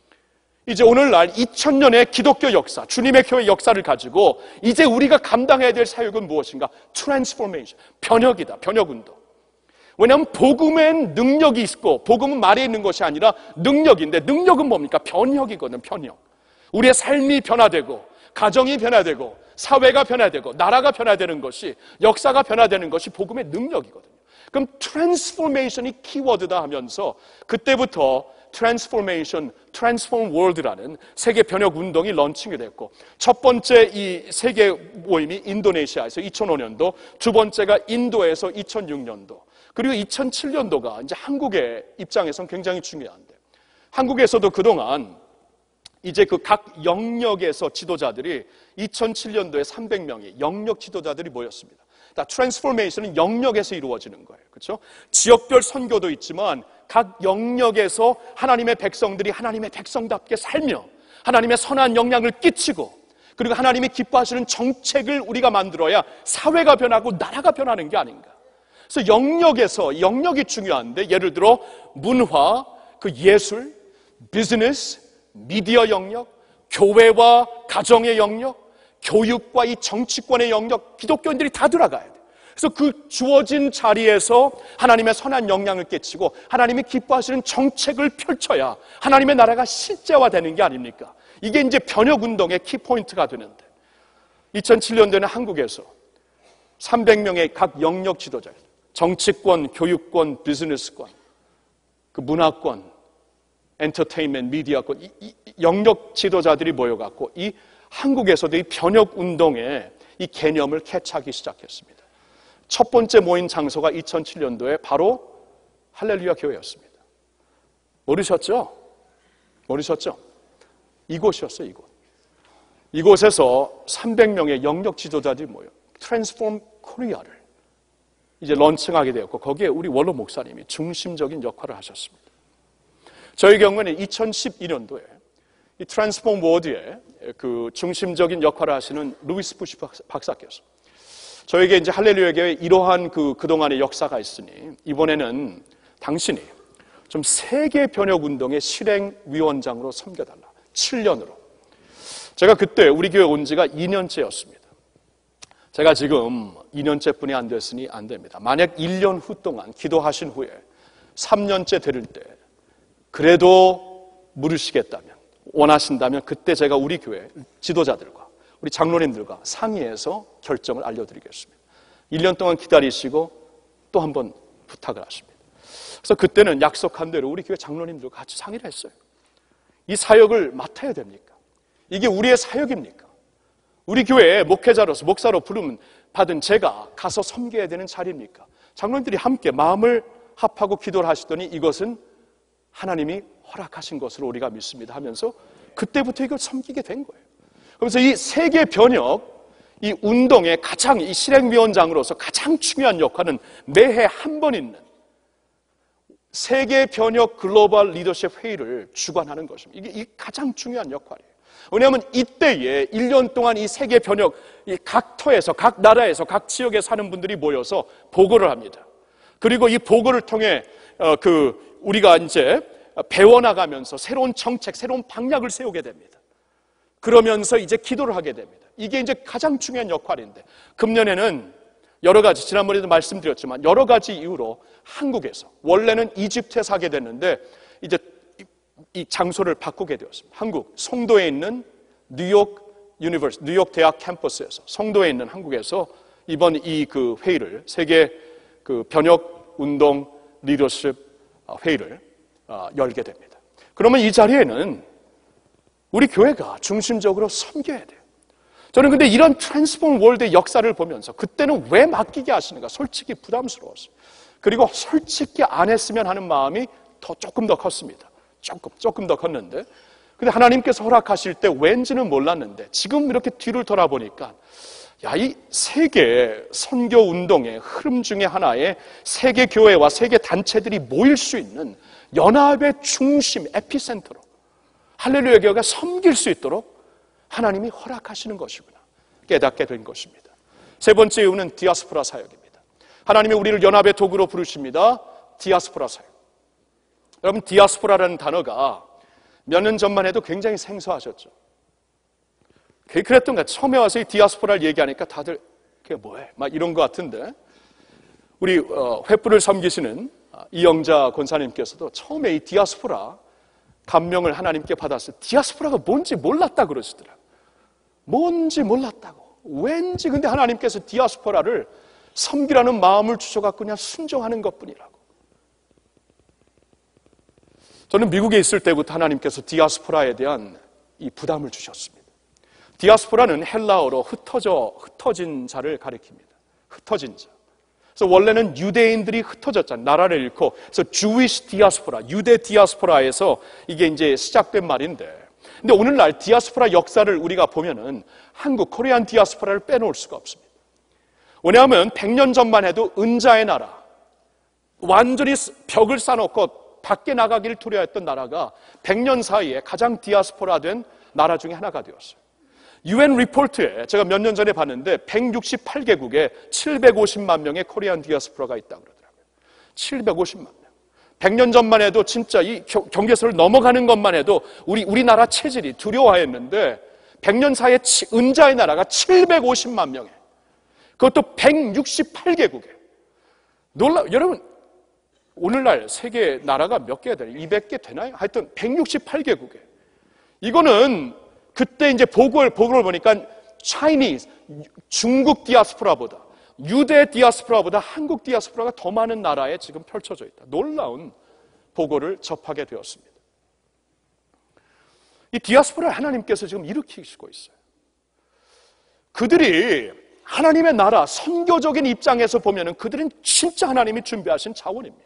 Speaker 2: 이제 오늘날 이천 년의 기독교 역사, 주님의 교회 역사를 가지고 이제 우리가 감당해야 될 사역은 무엇인가? 트랜스포메이션, 변혁이다, 변혁운동. 왜냐하면 복음엔 능력이 있고 복음은 말에 있는 것이 아니라 능력인데 능력은 뭡니까? 변혁이거든. 변혁. 우리의 삶이 변화되고 가정이 변화되고 사회가 변화되고 나라가 변화되는 것이 역사가 변화되는 것이 복음의 능력이거든요. 그럼 트랜스포메이션이 키워드다 하면서 그때부터 트랜스포메이션, 트랜스폼 월드라는 세계 변혁 운동이 런칭이 됐고 첫 번째 이 세계 모임이 인도네시아에서 이천오 년도, 두 번째가 인도에서 이천육 년도, 그리고 이천칠 년도가 이제 한국의 입장에선 굉장히 중요한데 한국에서도 그동안 이제 그 각 영역에서 지도자들이 이천칠 년도에 삼백 명의 영역 지도자들이 모였습니다. 트랜스포메이션은 영역에서 이루어지는 거예요. 그렇죠? 지역별 선교도 있지만 각 영역에서 하나님의 백성들이 하나님의 백성답게 살며 하나님의 선한 영향을 끼치고 그리고 하나님이 기뻐하시는 정책을 우리가 만들어야 사회가 변하고 나라가 변하는 게 아닌가. 그래서 영역에서 영역이 중요한데 예를 들어 문화, 그 예술, 비즈니스, 미디어 영역, 교회와 가정의 영역, 교육과 이 정치권의 영역, 기독교인들이 다 들어가야 돼요. 그래서 그 주어진 자리에서 하나님의 선한 영향을 끼치고 하나님이 기뻐하시는 정책을 펼쳐야 하나님의 나라가 실제화되는 게 아닙니까? 이게 이제 변혁운동의 키포인트가 되는데 이천칠 년도에는 한국에서 삼백 명의 각 영역 지도자, 정치권, 교육권, 비즈니스권, 그 문화권, 엔터테인먼트, 미디어권, 이, 이 영역 지도자들이 모여갖고 이 한국에서도 이 변혁운동의 이 개념을 캐치하기 시작했습니다. 첫 번째 모인 장소가 이천칠 년도에 바로 할렐루야 교회였습니다. 모르셨죠? 모르셨죠? 이곳이었어요, 이곳. 이곳에서 삼백 명의 영역 지도자들이 모여 트랜스폼 코리아를 이제 런칭하게 되었고 거기에 우리 원로 목사님이 중심적인 역할을 하셨습니다. 저희 경우에는 이천십이 년도에 이 트랜스폼 워드의 그 중심적인 역할을 하시는 루이스 부시 박사께서 저에게 이제 할렐루야 교회 이러한 그 그동안의 역사가 있으니 이번에는 당신이 좀 세계 변혁 운동의 실행위원장으로 섬겨달라. 칠 년으로. 제가 그때 우리 교회 온 지가 이 년째였습니다. 제가 지금 이 년째뿐이 안 됐으니 안 됩니다. 만약 일 년 후 동안 기도하신 후에 삼 년째 되릴 때 그래도 물으시겠다면 원하신다면 그때 제가 우리 교회 지도자들과 우리 장로님들과 상의해서 결정을 알려드리겠습니다. 일 년 동안 기다리시고 또 한 번 부탁을 하십니다. 그래서 그때는 약속한 대로 우리 교회 장로님들과 같이 상의를 했어요. 이 사역을 맡아야 됩니까? 이게 우리의 사역입니까? 우리 교회의 목회자로서 목사로 부름 받은 제가 가서 섬겨야 되는 자리입니까? 장로님들이 함께 마음을 합하고 기도를 하시더니 이것은 하나님이 허락하신 것으로 우리가 믿습니다 하면서 그때부터 이걸 섬기게 된 거예요. 그래서 이 세계 변혁, 이 운동의 가장 이 실행위원장으로서 가장 중요한 역할은 매해 한 번 있는 세계 변혁 글로벌 리더십 회의를 주관하는 것입니다. 이게 이 가장 중요한 역할이에요. 왜냐하면 이때에 일 년 동안 이 세계 변혁, 이 각 터에서, 각 나라에서, 각 지역에 사는 분들이 모여서 보고를 합니다. 그리고 이 보고를 통해 어, 그 우리가 이제 배워나가면서 새로운 정책, 새로운 방향을 세우게 됩니다. 그러면서 이제 기도를 하게 됩니다. 이게 이제 가장 중요한 역할인데 금년에는 여러 가지, 지난번에도 말씀드렸지만 여러 가지 이유로 한국에서 원래는 이집트에서 하게 됐는데 이제 이 장소를 바꾸게 되었습니다. 한국 송도에 있는 뉴욕 유니버스, 뉴욕 대학 캠퍼스에서 송도에 있는 한국에서 이번 이 그 회의를 세계 그 변혁 운동 리더십 회의를 열게 됩니다. 그러면 이 자리에는 우리 교회가 중심적으로 섬겨야 돼요. 저는 근데 이런 트랜스폼 월드의 역사를 보면서 그때는 왜 맡기게 하시는가 솔직히 부담스러웠어요. 그리고 솔직히 안 했으면 하는 마음이 더 조금 더 컸습니다. 조금 조금 더 컸는데 근데 하나님께서 허락하실 때 왠지는 몰랐는데 지금 이렇게 뒤를 돌아보니까 야, 이 세계 선교 운동의 흐름 중에 하나의 세계 교회와 세계 단체들이 모일 수 있는 연합의 중심, 에피센터로 할렐루야 교회가 섬길 수 있도록 하나님이 허락하시는 것이구나 깨닫게 된 것입니다. 세 번째 이유는 디아스포라 사역입니다. 하나님이 우리를 연합의 도구로 부르십니다. 디아스포라 사역. 여러분 디아스포라라는 단어가 몇 년 전만 해도 굉장히 생소하셨죠. 그랬던 것 같아요. 처음에 와서 이 디아스포라를 얘기하니까 다들 그게 뭐해? 막 이런 것 같은데 우리 횃불을 섬기시는 이영자 권사님께서도 처음에 이 디아스포라 감명을 하나님께 받았어요. 디아스포라가 뭔지 몰랐다 그러시더라고요. 뭔지 몰랐다고. 왠지 근데 하나님께서 디아스포라를 섬기라는 마음을 주셔갖고 그냥 순종하는 것뿐이라고. 저는 미국에 있을 때부터 하나님께서 디아스포라에 대한 이 부담을 주셨습니다. 디아스포라는 헬라어로 흩어져, 흩어진 자를 가리킵니다. 흩어진 자. 그래서 원래는 유대인들이 흩어졌잖아요. 나라를 잃고. 그래서 Jewish 디아스포라, 유대 디아스포라에서 이게 이제 시작된 말인데. 근데 오늘날 디아스포라 역사를 우리가 보면은 한국, 코리안 디아스포라를 빼놓을 수가 없습니다. 왜냐하면 백 년 전만 해도 은자의 나라, 완전히 벽을 쌓아놓고 밖에 나가기를 두려워했던 나라가 백 년 사이에 가장 디아스포라된 나라 중에 하나가 되었어요. 유엔 리포트에 제가 몇 년 전에 봤는데 백육십팔 개국에 칠백오십만 명의 코리안 디아스포라가 있다고 그러더라고요. 칠백오십만 명. 백 년 전만 해도 진짜 이 경계선을 넘어가는 것만 해도 우리, 우리나라 체질이 두려워했는데 백 년 사이에 은자의 나라가 칠백오십만 명에, 그것도 백육십팔 개국에. 놀라, 여러분, 오늘날 세계 나라가 몇 개가 되나요? 이백 개 되나요? 하여튼 백육십팔 개국에. 이거는 그때 이제 보고를, 보고를 보니까 Chinese, 중국 디아스포라보다, 유대 디아스포라보다 한국 디아스포라가 더 많은 나라에 지금 펼쳐져 있다. 놀라운 보고를 접하게 되었습니다. 이 디아스포라를 하나님께서 지금 일으키시고 있어요. 그들이 하나님의 나라, 선교적인 입장에서 보면은 그들은 진짜 하나님이 준비하신 자원입니다.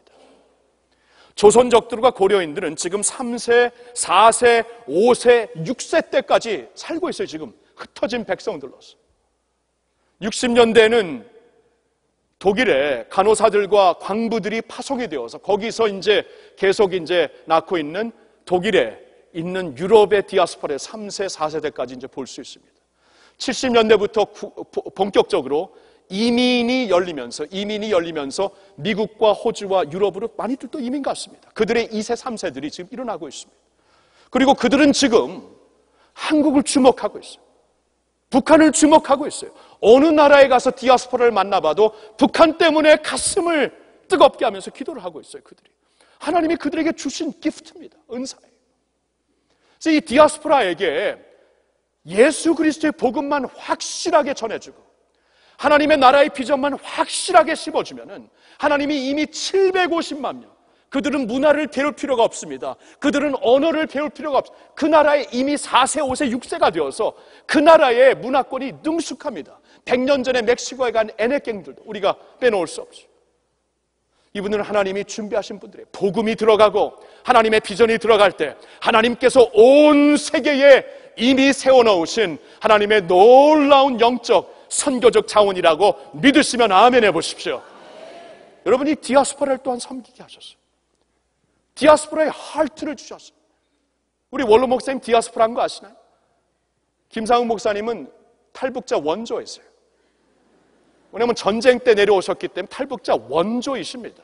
Speaker 2: 조선족들과 고려인들은 지금 삼 세, 사 세, 오 세, 육 세 때까지 살고 있어요. 지금 흩어진 백성들로서. 육십 년대에는 독일의 간호사들과 광부들이 파송이 되어서 거기서 이제 계속 이제 낳고 있는 독일에 있는 유럽의 디아스포라의 삼 세, 사 세대까지 이제 볼 수 있습니다. 칠십 년대부터 본격적으로 이민이 열리면서 이민이 열리면서 미국과 호주와 유럽으로 많이들 또 이민 갔습니다. 그들의 이 세, 삼 세들이 지금 일어나고 있습니다. 그리고 그들은 지금 한국을 주목하고 있어요. 북한을 주목하고 있어요. 어느 나라에 가서 디아스포라를 만나봐도 북한 때문에 가슴을 뜨겁게 하면서 기도를 하고 있어요. 그들이. 하나님이 그들에게 주신 기프트입니다. 은사예요. 그래서 이 디아스포라에게 예수 그리스도의 복음만 확실하게 전해주고 하나님의 나라의 비전만 확실하게 씹어주면은 하나님이 이미 칠백오십만 명, 그들은 문화를 배울 필요가 없습니다. 그들은 언어를 배울 필요가 없습니다. 그 나라에 이미 사 세, 오 세, 육 세가 되어서 그 나라의 문화권이 능숙합니다. 백 년 전에 멕시코에 간 에네갱들도 우리가 빼놓을 수 없죠. 이분들은 하나님이 준비하신 분들이에요. 복음이 들어가고 하나님의 비전이 들어갈 때 하나님께서 온 세계에 이미 세워놓으신 하나님의 놀라운 영적 선교적 자원이라고 믿으시면 아멘 해보십시오. 여러분이 디아스포라를 또한 섬기게 하셨어요. 디아스포라의 하트를 주셨어요. 우리 원로 목사님 디아스포라인 거 아시나요? 김상욱 목사님은 탈북자 원조였어요. 왜냐하면 전쟁 때 내려오셨기 때문에 탈북자 원조이십니다.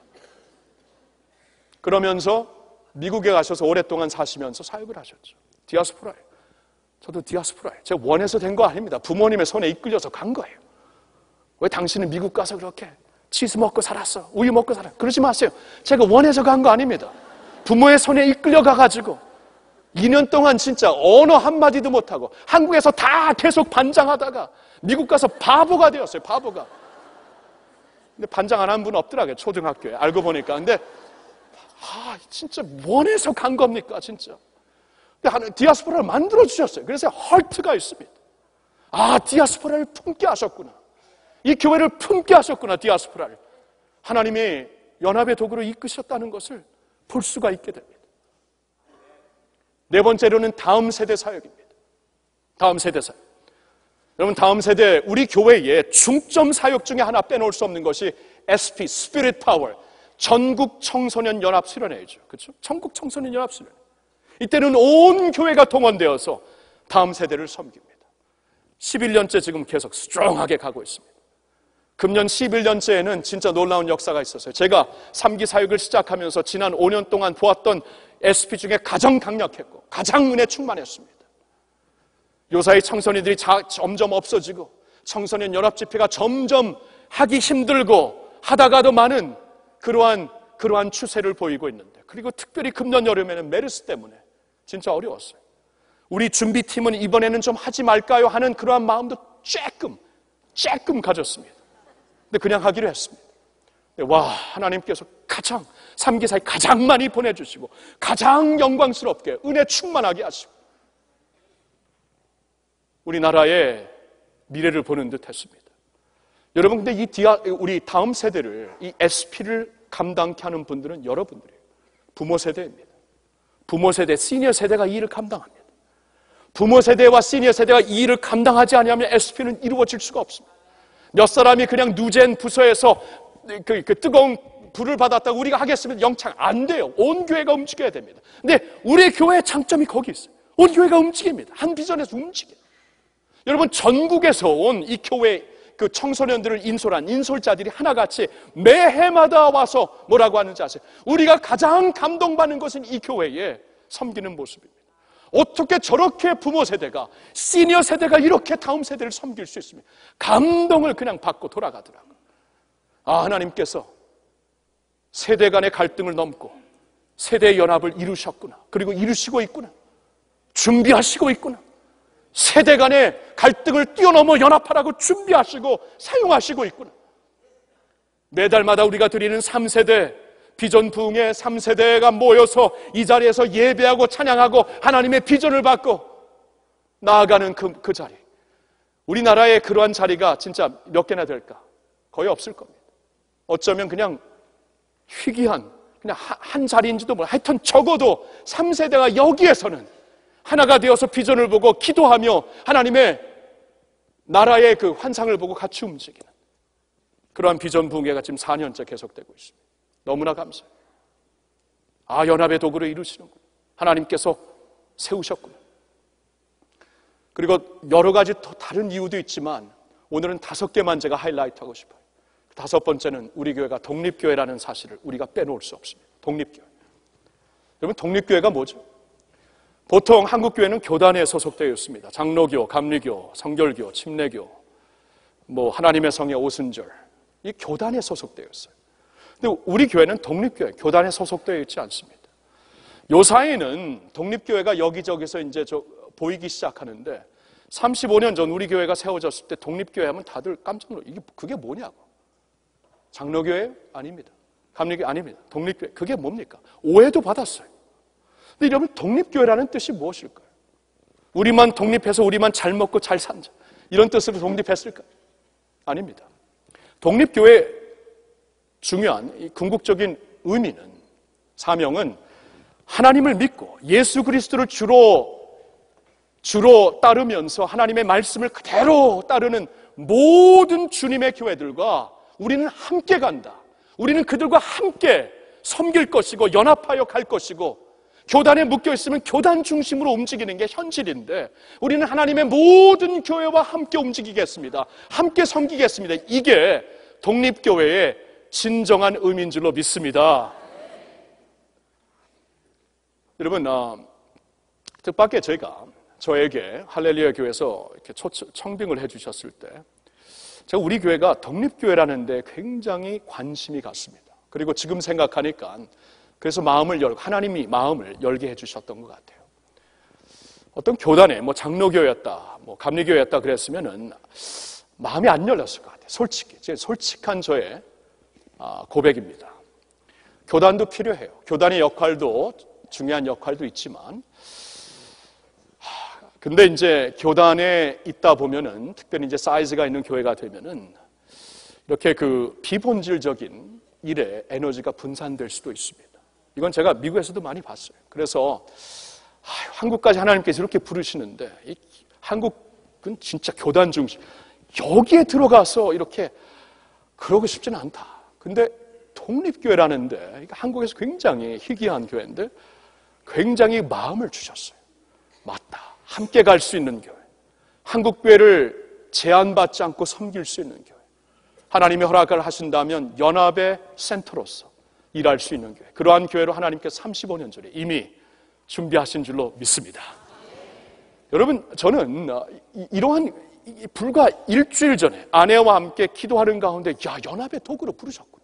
Speaker 2: 그러면서 미국에 가셔서 오랫동안 사시면서 사역을 하셨죠. 디아스포라예요. 저도 디아스포라예요. 제가 원해서 된 거 아닙니다. 부모님의 손에 이끌려서 간 거예요. 왜 당신은 미국 가서 그렇게 치즈 먹고 살았어, 우유 먹고 살았어, 그러지 마세요. 제가 원해서 간 거 아닙니다. 부모의 손에 이끌려 가가지고 이 년 동안 진짜 언어 한마디도 못하고 한국에서 다 계속 반장하다가 미국 가서 바보가 되었어요. 바보가. 근데 반장 안 한 분 없더라고요. 초등학교에. 알고 보니까. 근데 아, 진짜 원해서 간 겁니까? 진짜. 디아스포라를 만들어주셨어요. 그래서 헐트가 있습니다. 아, 디아스포라를 품게 하셨구나. 이 교회를 품게 하셨구나. 디아스포라를 하나님의 연합의 도구로 이끄셨다는 것을 볼 수가 있게 됩니다. 네 번째로는 다음 세대 사역입니다. 다음 세대 사역. 여러분, 다음 세대 우리 교회의 중점 사역 중에 하나 빼놓을 수 없는 것이 에스피, Spirit Power, 전국 청소년 연합 수련회이죠. 그렇죠? 전국 청소년 연합 수련회. 이때는 온 교회가 동원되어서 다음 세대를 섬깁니다. 십일 년째 지금 계속 스트롱하게 가고 있습니다. 금년 십일 년째에는 진짜 놀라운 역사가 있었어요. 제가 삼 기 사역을 시작하면서 지난 오 년 동안 보았던 에스피 중에 가장 강력했고 가장 은혜 충만했습니다. 요사이 청소년들이 자, 점점 없어지고 청소년 연합 집회가 점점 하기 힘들고 하다가도 많은 그러한 그러한 추세를 보이고 있는데, 그리고 특별히 금년 여름에는 메르스 때문에 진짜 어려웠어요. 우리 준비팀은 이번에는 좀 하지 말까요 하는 그러한 마음도 조금 조금 가졌습니다. 근데 그냥 하기로 했습니다. 와, 하나님께서 가장 삼 기 사이 가장 많이 보내주시고 가장 영광스럽게 은혜 충만하게 하시고 우리나라의 미래를 보는 듯 했습니다. 여러분, 근데 이 디아, 우리 다음 세대를, 이 에스피를 감당케 하는 분들은 여러분들이에요. 부모 세대입니다. 부모 세대, 시니어 세대가 이 일을 감당합니다. 부모 세대와 시니어 세대가 이 일을 감당하지 않으면 에스피는 이루어질 수가 없습니다. 몇 사람이 그냥 누젠 부서에서 그, 그 뜨거운 불을 받았다고 우리가 하겠습니다. 영창 안 돼요. 온 교회가 움직여야 됩니다. 근데 우리 교회의 장점이 거기 있어요. 온 교회가 움직입니다. 한 비전에서 움직여요. 여러분, 전국에서 온 이 교회 그 청소년들을 인솔한 인솔자들이 하나같이 매해마다 와서 뭐라고 하는지 아세요? 우리가 가장 감동받는 것은 이 교회에 섬기는 모습입니다. 어떻게 저렇게 부모 세대가, 시니어 세대가 이렇게 다음 세대를 섬길 수 있습니까? 감동을 그냥 받고 돌아가더라고요. 아, 하나님께서 세대 간의 갈등을 넘고 세대 연합을 이루셨구나. 그리고 이루시고 있구나. 준비하시고 있구나. 세대 간의 갈등을 뛰어넘어 연합하라고 준비하시고 사용하시고 있구나. 매달마다 우리가 드리는 삼 세대, 비전 부흥의 삼 세대가 모여서 이 자리에서 예배하고 찬양하고 하나님의 비전을 받고 나아가는 그, 그 자리. 우리나라의 그러한 자리가 진짜 몇 개나 될까? 거의 없을 겁니다. 어쩌면 그냥 희귀한 그냥 한 자리인지도 몰라. 하여튼 적어도 삼 세대가 여기에서는 하나가 되어서 비전을 보고 기도하며 하나님의 나라의 그 환상을 보고 같이 움직이는 그러한 비전 부흥회가 지금 사 년째 계속되고 있습니다. 너무나 감사해요. 아, 연합의 도구를 이루시는구나. 하나님께서 세우셨구나. 그리고 여러 가지 더 다른 이유도 있지만 오늘은 다섯 개만 제가 하이라이트하고 싶어요. 다섯 번째는 우리 교회가 독립교회라는 사실을 우리가 빼놓을 수 없습니다. 독립교회. 여러분, 독립교회가 뭐죠? 보통 한국교회는 교단에 소속되어 있습니다. 장로교, 감리교, 성결교, 침례교, 뭐 하나님의 성의 오순절, 이 교단에 소속되어 있어요. 근데 우리 교회는 독립교회, 교단에 소속되어 있지 않습니다. 요사이는 독립교회가 여기저기서 이제 저 보이기 시작하는데 삼십오 년 전 우리 교회가 세워졌을 때 독립교회 하면 다들 깜짝 놀라요. 이게 그게 뭐냐고. 장로교회? 아닙니다. 감리교? 아닙니다. 독립교회. 그게 뭡니까? 오해도 받았어요. 근데 여러분, 독립교회라는 뜻이 무엇일까요? 우리만 독립해서 우리만 잘 먹고 잘 산다, 이런 뜻으로 독립했을까요? 아닙니다. 독립교회의 중요한 이 궁극적인 의미는, 사명은 하나님을 믿고 예수 그리스도를 주로 주로 따르면서 하나님의 말씀을 그대로 따르는 모든 주님의 교회들과 우리는 함께 간다. 우리는 그들과 함께 섬길 것이고 연합하여 갈 것이고, 교단에 묶여있으면 교단 중심으로 움직이는 게 현실인데 우리는 하나님의 모든 교회와 함께 움직이겠습니다. 함께 섬기겠습니다. 이게 독립교회의 진정한 의미인 줄로 믿습니다. 여러분, 어, 뜻밖의 제가 저에게 할렐루야 교회에서 이렇게 초, 청빙을 해주셨을 때 제가 우리 교회가 독립교회라는 데 굉장히 관심이 갔습니다. 그리고 지금 생각하니까 그래서 마음을 열고 하나님이 마음을 열게 해주셨던 것 같아요. 어떤 교단에 뭐 장로교였다, 뭐 감리교였다 그랬으면은 마음이 안 열렸을 것 같아요. 솔직히, 제 솔직한 저의 고백입니다. 교단도 필요해요. 교단의 역할도 중요한 역할도 있지만, 근데 이제 교단에 있다 보면은, 특별히 이제 사이즈가 있는 교회가 되면은 이렇게 그 비본질적인 일에 에너지가 분산될 수도 있습니다. 이건 제가 미국에서도 많이 봤어요. 그래서 아, 한국까지 하나님께서 이렇게 부르시는데 이 한국은 진짜 교단 중심, 여기에 들어가서 이렇게 그러고 싶지는 않다. 근데 독립교회라는데 한국에서 굉장히 희귀한 교회인데 굉장히 마음을 주셨어요. 맞다. 함께 갈 수 있는 교회. 한국교회를 제한받지 않고 섬길 수 있는 교회. 하나님의 허락을 하신다면 연합의 센터로서 일할 수 있는 교회. 그러한 교회로 하나님께서 삼십오 년 전에 이미 준비하신 줄로 믿습니다. 여러분, 저는 이러한 불과 일주일 전에 아내와 함께 기도하는 가운데 야, 연합의 도구로 부르셨구나.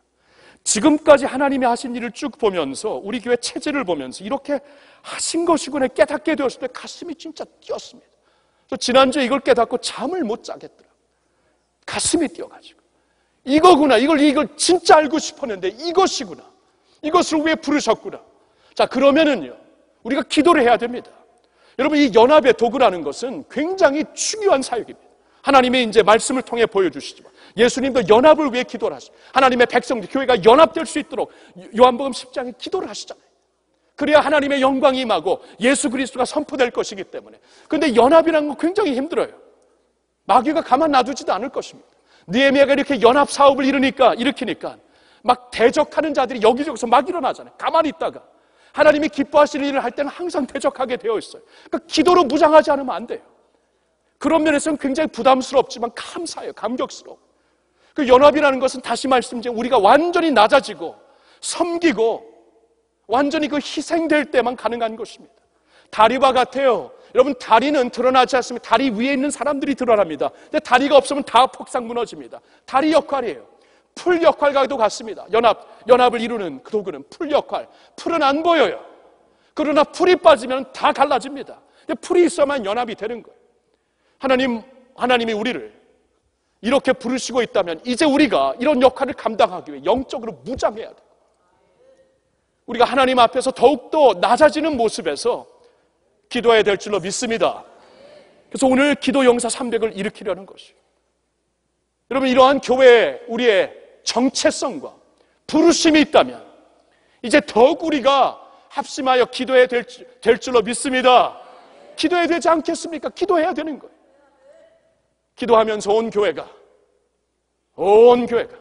Speaker 2: 지금까지 하나님이 하신 일을 쭉 보면서 우리 교회 체질을 보면서 이렇게 하신 것이구나 깨닫게 되었을 때 가슴이 진짜 뛰었습니다. 지난주에 이걸 깨닫고 잠을 못 자겠더라고요. 가슴이 뛰어가지고 이거구나, 이걸 이걸 진짜 알고 싶었는데 이것이구나, 이것을 왜 부르셨구나. 자, 그러면은요 우리가 기도를 해야 됩니다. 여러분, 이 연합의 도구라는 것은 굉장히 중요한 사역입니다. 하나님의 이제 말씀을 통해 보여주시지만 예수님도 연합을 위해 기도를 하시죠. 하나님의 백성들, 교회가 연합될 수 있도록 요한복음 십 장에 기도를 하시잖아요. 그래야 하나님의 영광이 임하고 예수 그리스도가 선포될 것이기 때문에. 그런데 연합이라는 건 굉장히 힘들어요. 마귀가 가만 놔두지도 않을 것입니다. 느헤미야가 이렇게 연합 사업을 이루니까 일으키니까 막 대적하는 자들이 여기저기서 막 일어나잖아요. 가만히 있다가 하나님이 기뻐하시는 일을 할 때는 항상 대적하게 되어 있어요. 그러니까 기도로 무장하지 않으면 안 돼요. 그런 면에서는 굉장히 부담스럽지만 감사해요. 감격스러워. 그 연합이라는 것은 다시 말씀드리면 우리가 완전히 낮아지고 섬기고 완전히 그 희생될 때만 가능한 것입니다. 다리와 같아요. 여러분, 다리는 드러나지 않습니다. 다리 위에 있는 사람들이 드러납니다. 근데 다리가 없으면 다 폭삭 무너집니다. 다리 역할이에요. 풀 역할과도 같습니다. 연합, 연합을 이루는 그 도구는 풀 역할. 풀은 안 보여요. 그러나 풀이 빠지면 다 갈라집니다. 근데 풀이 있어야만 연합이 되는 거예요. 하나님, 하나님이 우리를 이렇게 부르시고 있다면 이제 우리가 이런 역할을 감당하기 위해 영적으로 무장해야 돼요. 우리가 하나님 앞에서 더욱더 낮아지는 모습에서 기도해야 될 줄로 믿습니다. 그래서 오늘 기도 용사 삼백을 일으키려는 것이에요. 여러분, 이러한 교회에 우리의 정체성과 부르심이 있다면 이제 더욱 우리가 합심하여 기도해야 될, 될 줄로 믿습니다. 기도해야 되지 않겠습니까? 기도해야 되는 거예요. 기도하면서 온 교회가 온 교회가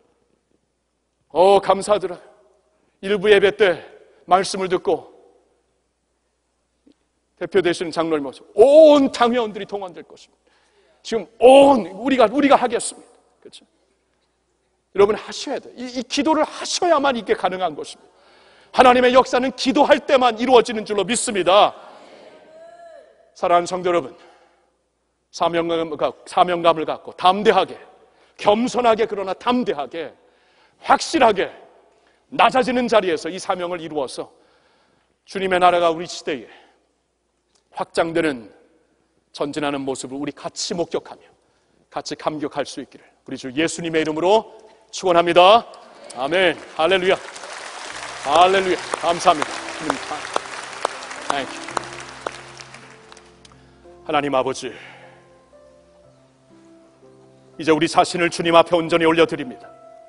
Speaker 2: 어 감사하더라. 일부 예배 때 말씀을 듣고 대표 되시는 장로님 모셔 온 당회원들이 동원될 것입니다. 지금 온 우리가 우리가 하겠습니다. 그렇죠? 여러분, 하셔야 돼요. 이, 이 기도를 하셔야만 이게 가능한 것입니다. 하나님의 역사는 기도할 때만 이루어지는 줄로 믿습니다. 사랑하는 성도 여러분, 사명감, 사명감을 갖고 담대하게, 겸손하게, 그러나 담대하게, 확실하게 낮아지는 자리에서 이 사명을 이루어서 주님의 나라가 우리 시대에 확장되는 전진하는 모습을 우리 같이 목격하며 같이 감격할 수 있기를 우리 주 예수님의 이름으로 축원합니다. 아멘. 할렐루야. 할렐루야. 감사합니다. 주님, 땡큐. 하나님 아버지, 이제 우리 자신을 주님 앞에 온전히 올려드립니다.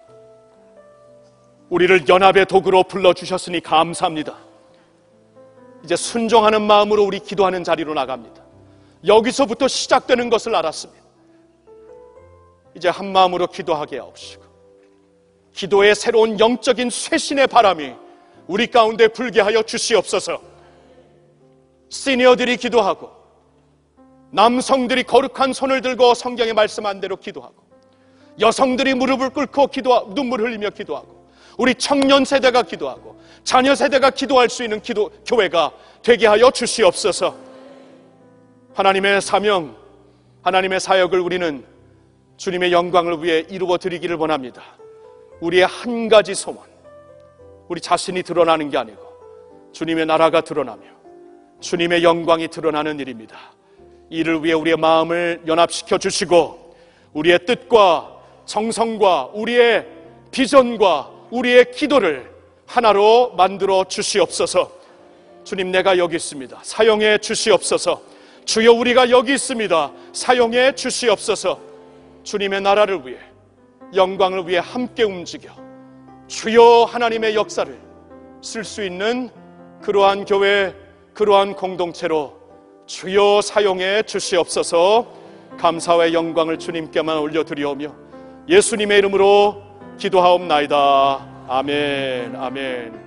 Speaker 2: 우리를 연합의 도구로 불러주셨으니 감사합니다. 이제 순종하는 마음으로 우리 기도하는 자리로 나갑니다. 여기서부터 시작되는 것을 알았습니다. 이제 한 마음으로 기도하게 하옵시고 기도의 새로운 영적인 쇄신의 바람이 우리 가운데 불게 하여 주시옵소서. 시니어들이 기도하고 남성들이 거룩한 손을 들고 성경의 말씀한 대로 기도하고 여성들이 무릎을 꿇고 기도하고 눈물 흘리며 기도하고 우리 청년 세대가 기도하고 자녀 세대가 기도할 수 있는 기도 교회가 되게 하여 주시옵소서. 하나님의 사명, 하나님의 사역을 우리는 주님의 영광을 위해 이루어 드리기를 원합니다. 우리의 한 가지 소원, 우리 자신이 드러나는 게 아니고 주님의 나라가 드러나며 주님의 영광이 드러나는 일입니다. 이를 위해 우리의 마음을 연합시켜 주시고 우리의 뜻과 정성과 우리의 비전과 우리의 기도를 하나로 만들어 주시옵소서. 주님, 내가 여기 있습니다. 사용해 주시옵소서. 주여, 우리가 여기 있습니다. 사용해 주시옵소서. 주님의 나라를 위해, 영광을 위해 함께 움직여 주여 하나님의 역사를 쓸 수 있는 그러한 교회, 그러한 공동체로 주여 사용해 주시옵소서. 감사와 영광을 주님께만 올려드리오며 예수님의 이름으로 기도하옵나이다. 아멘, 아멘.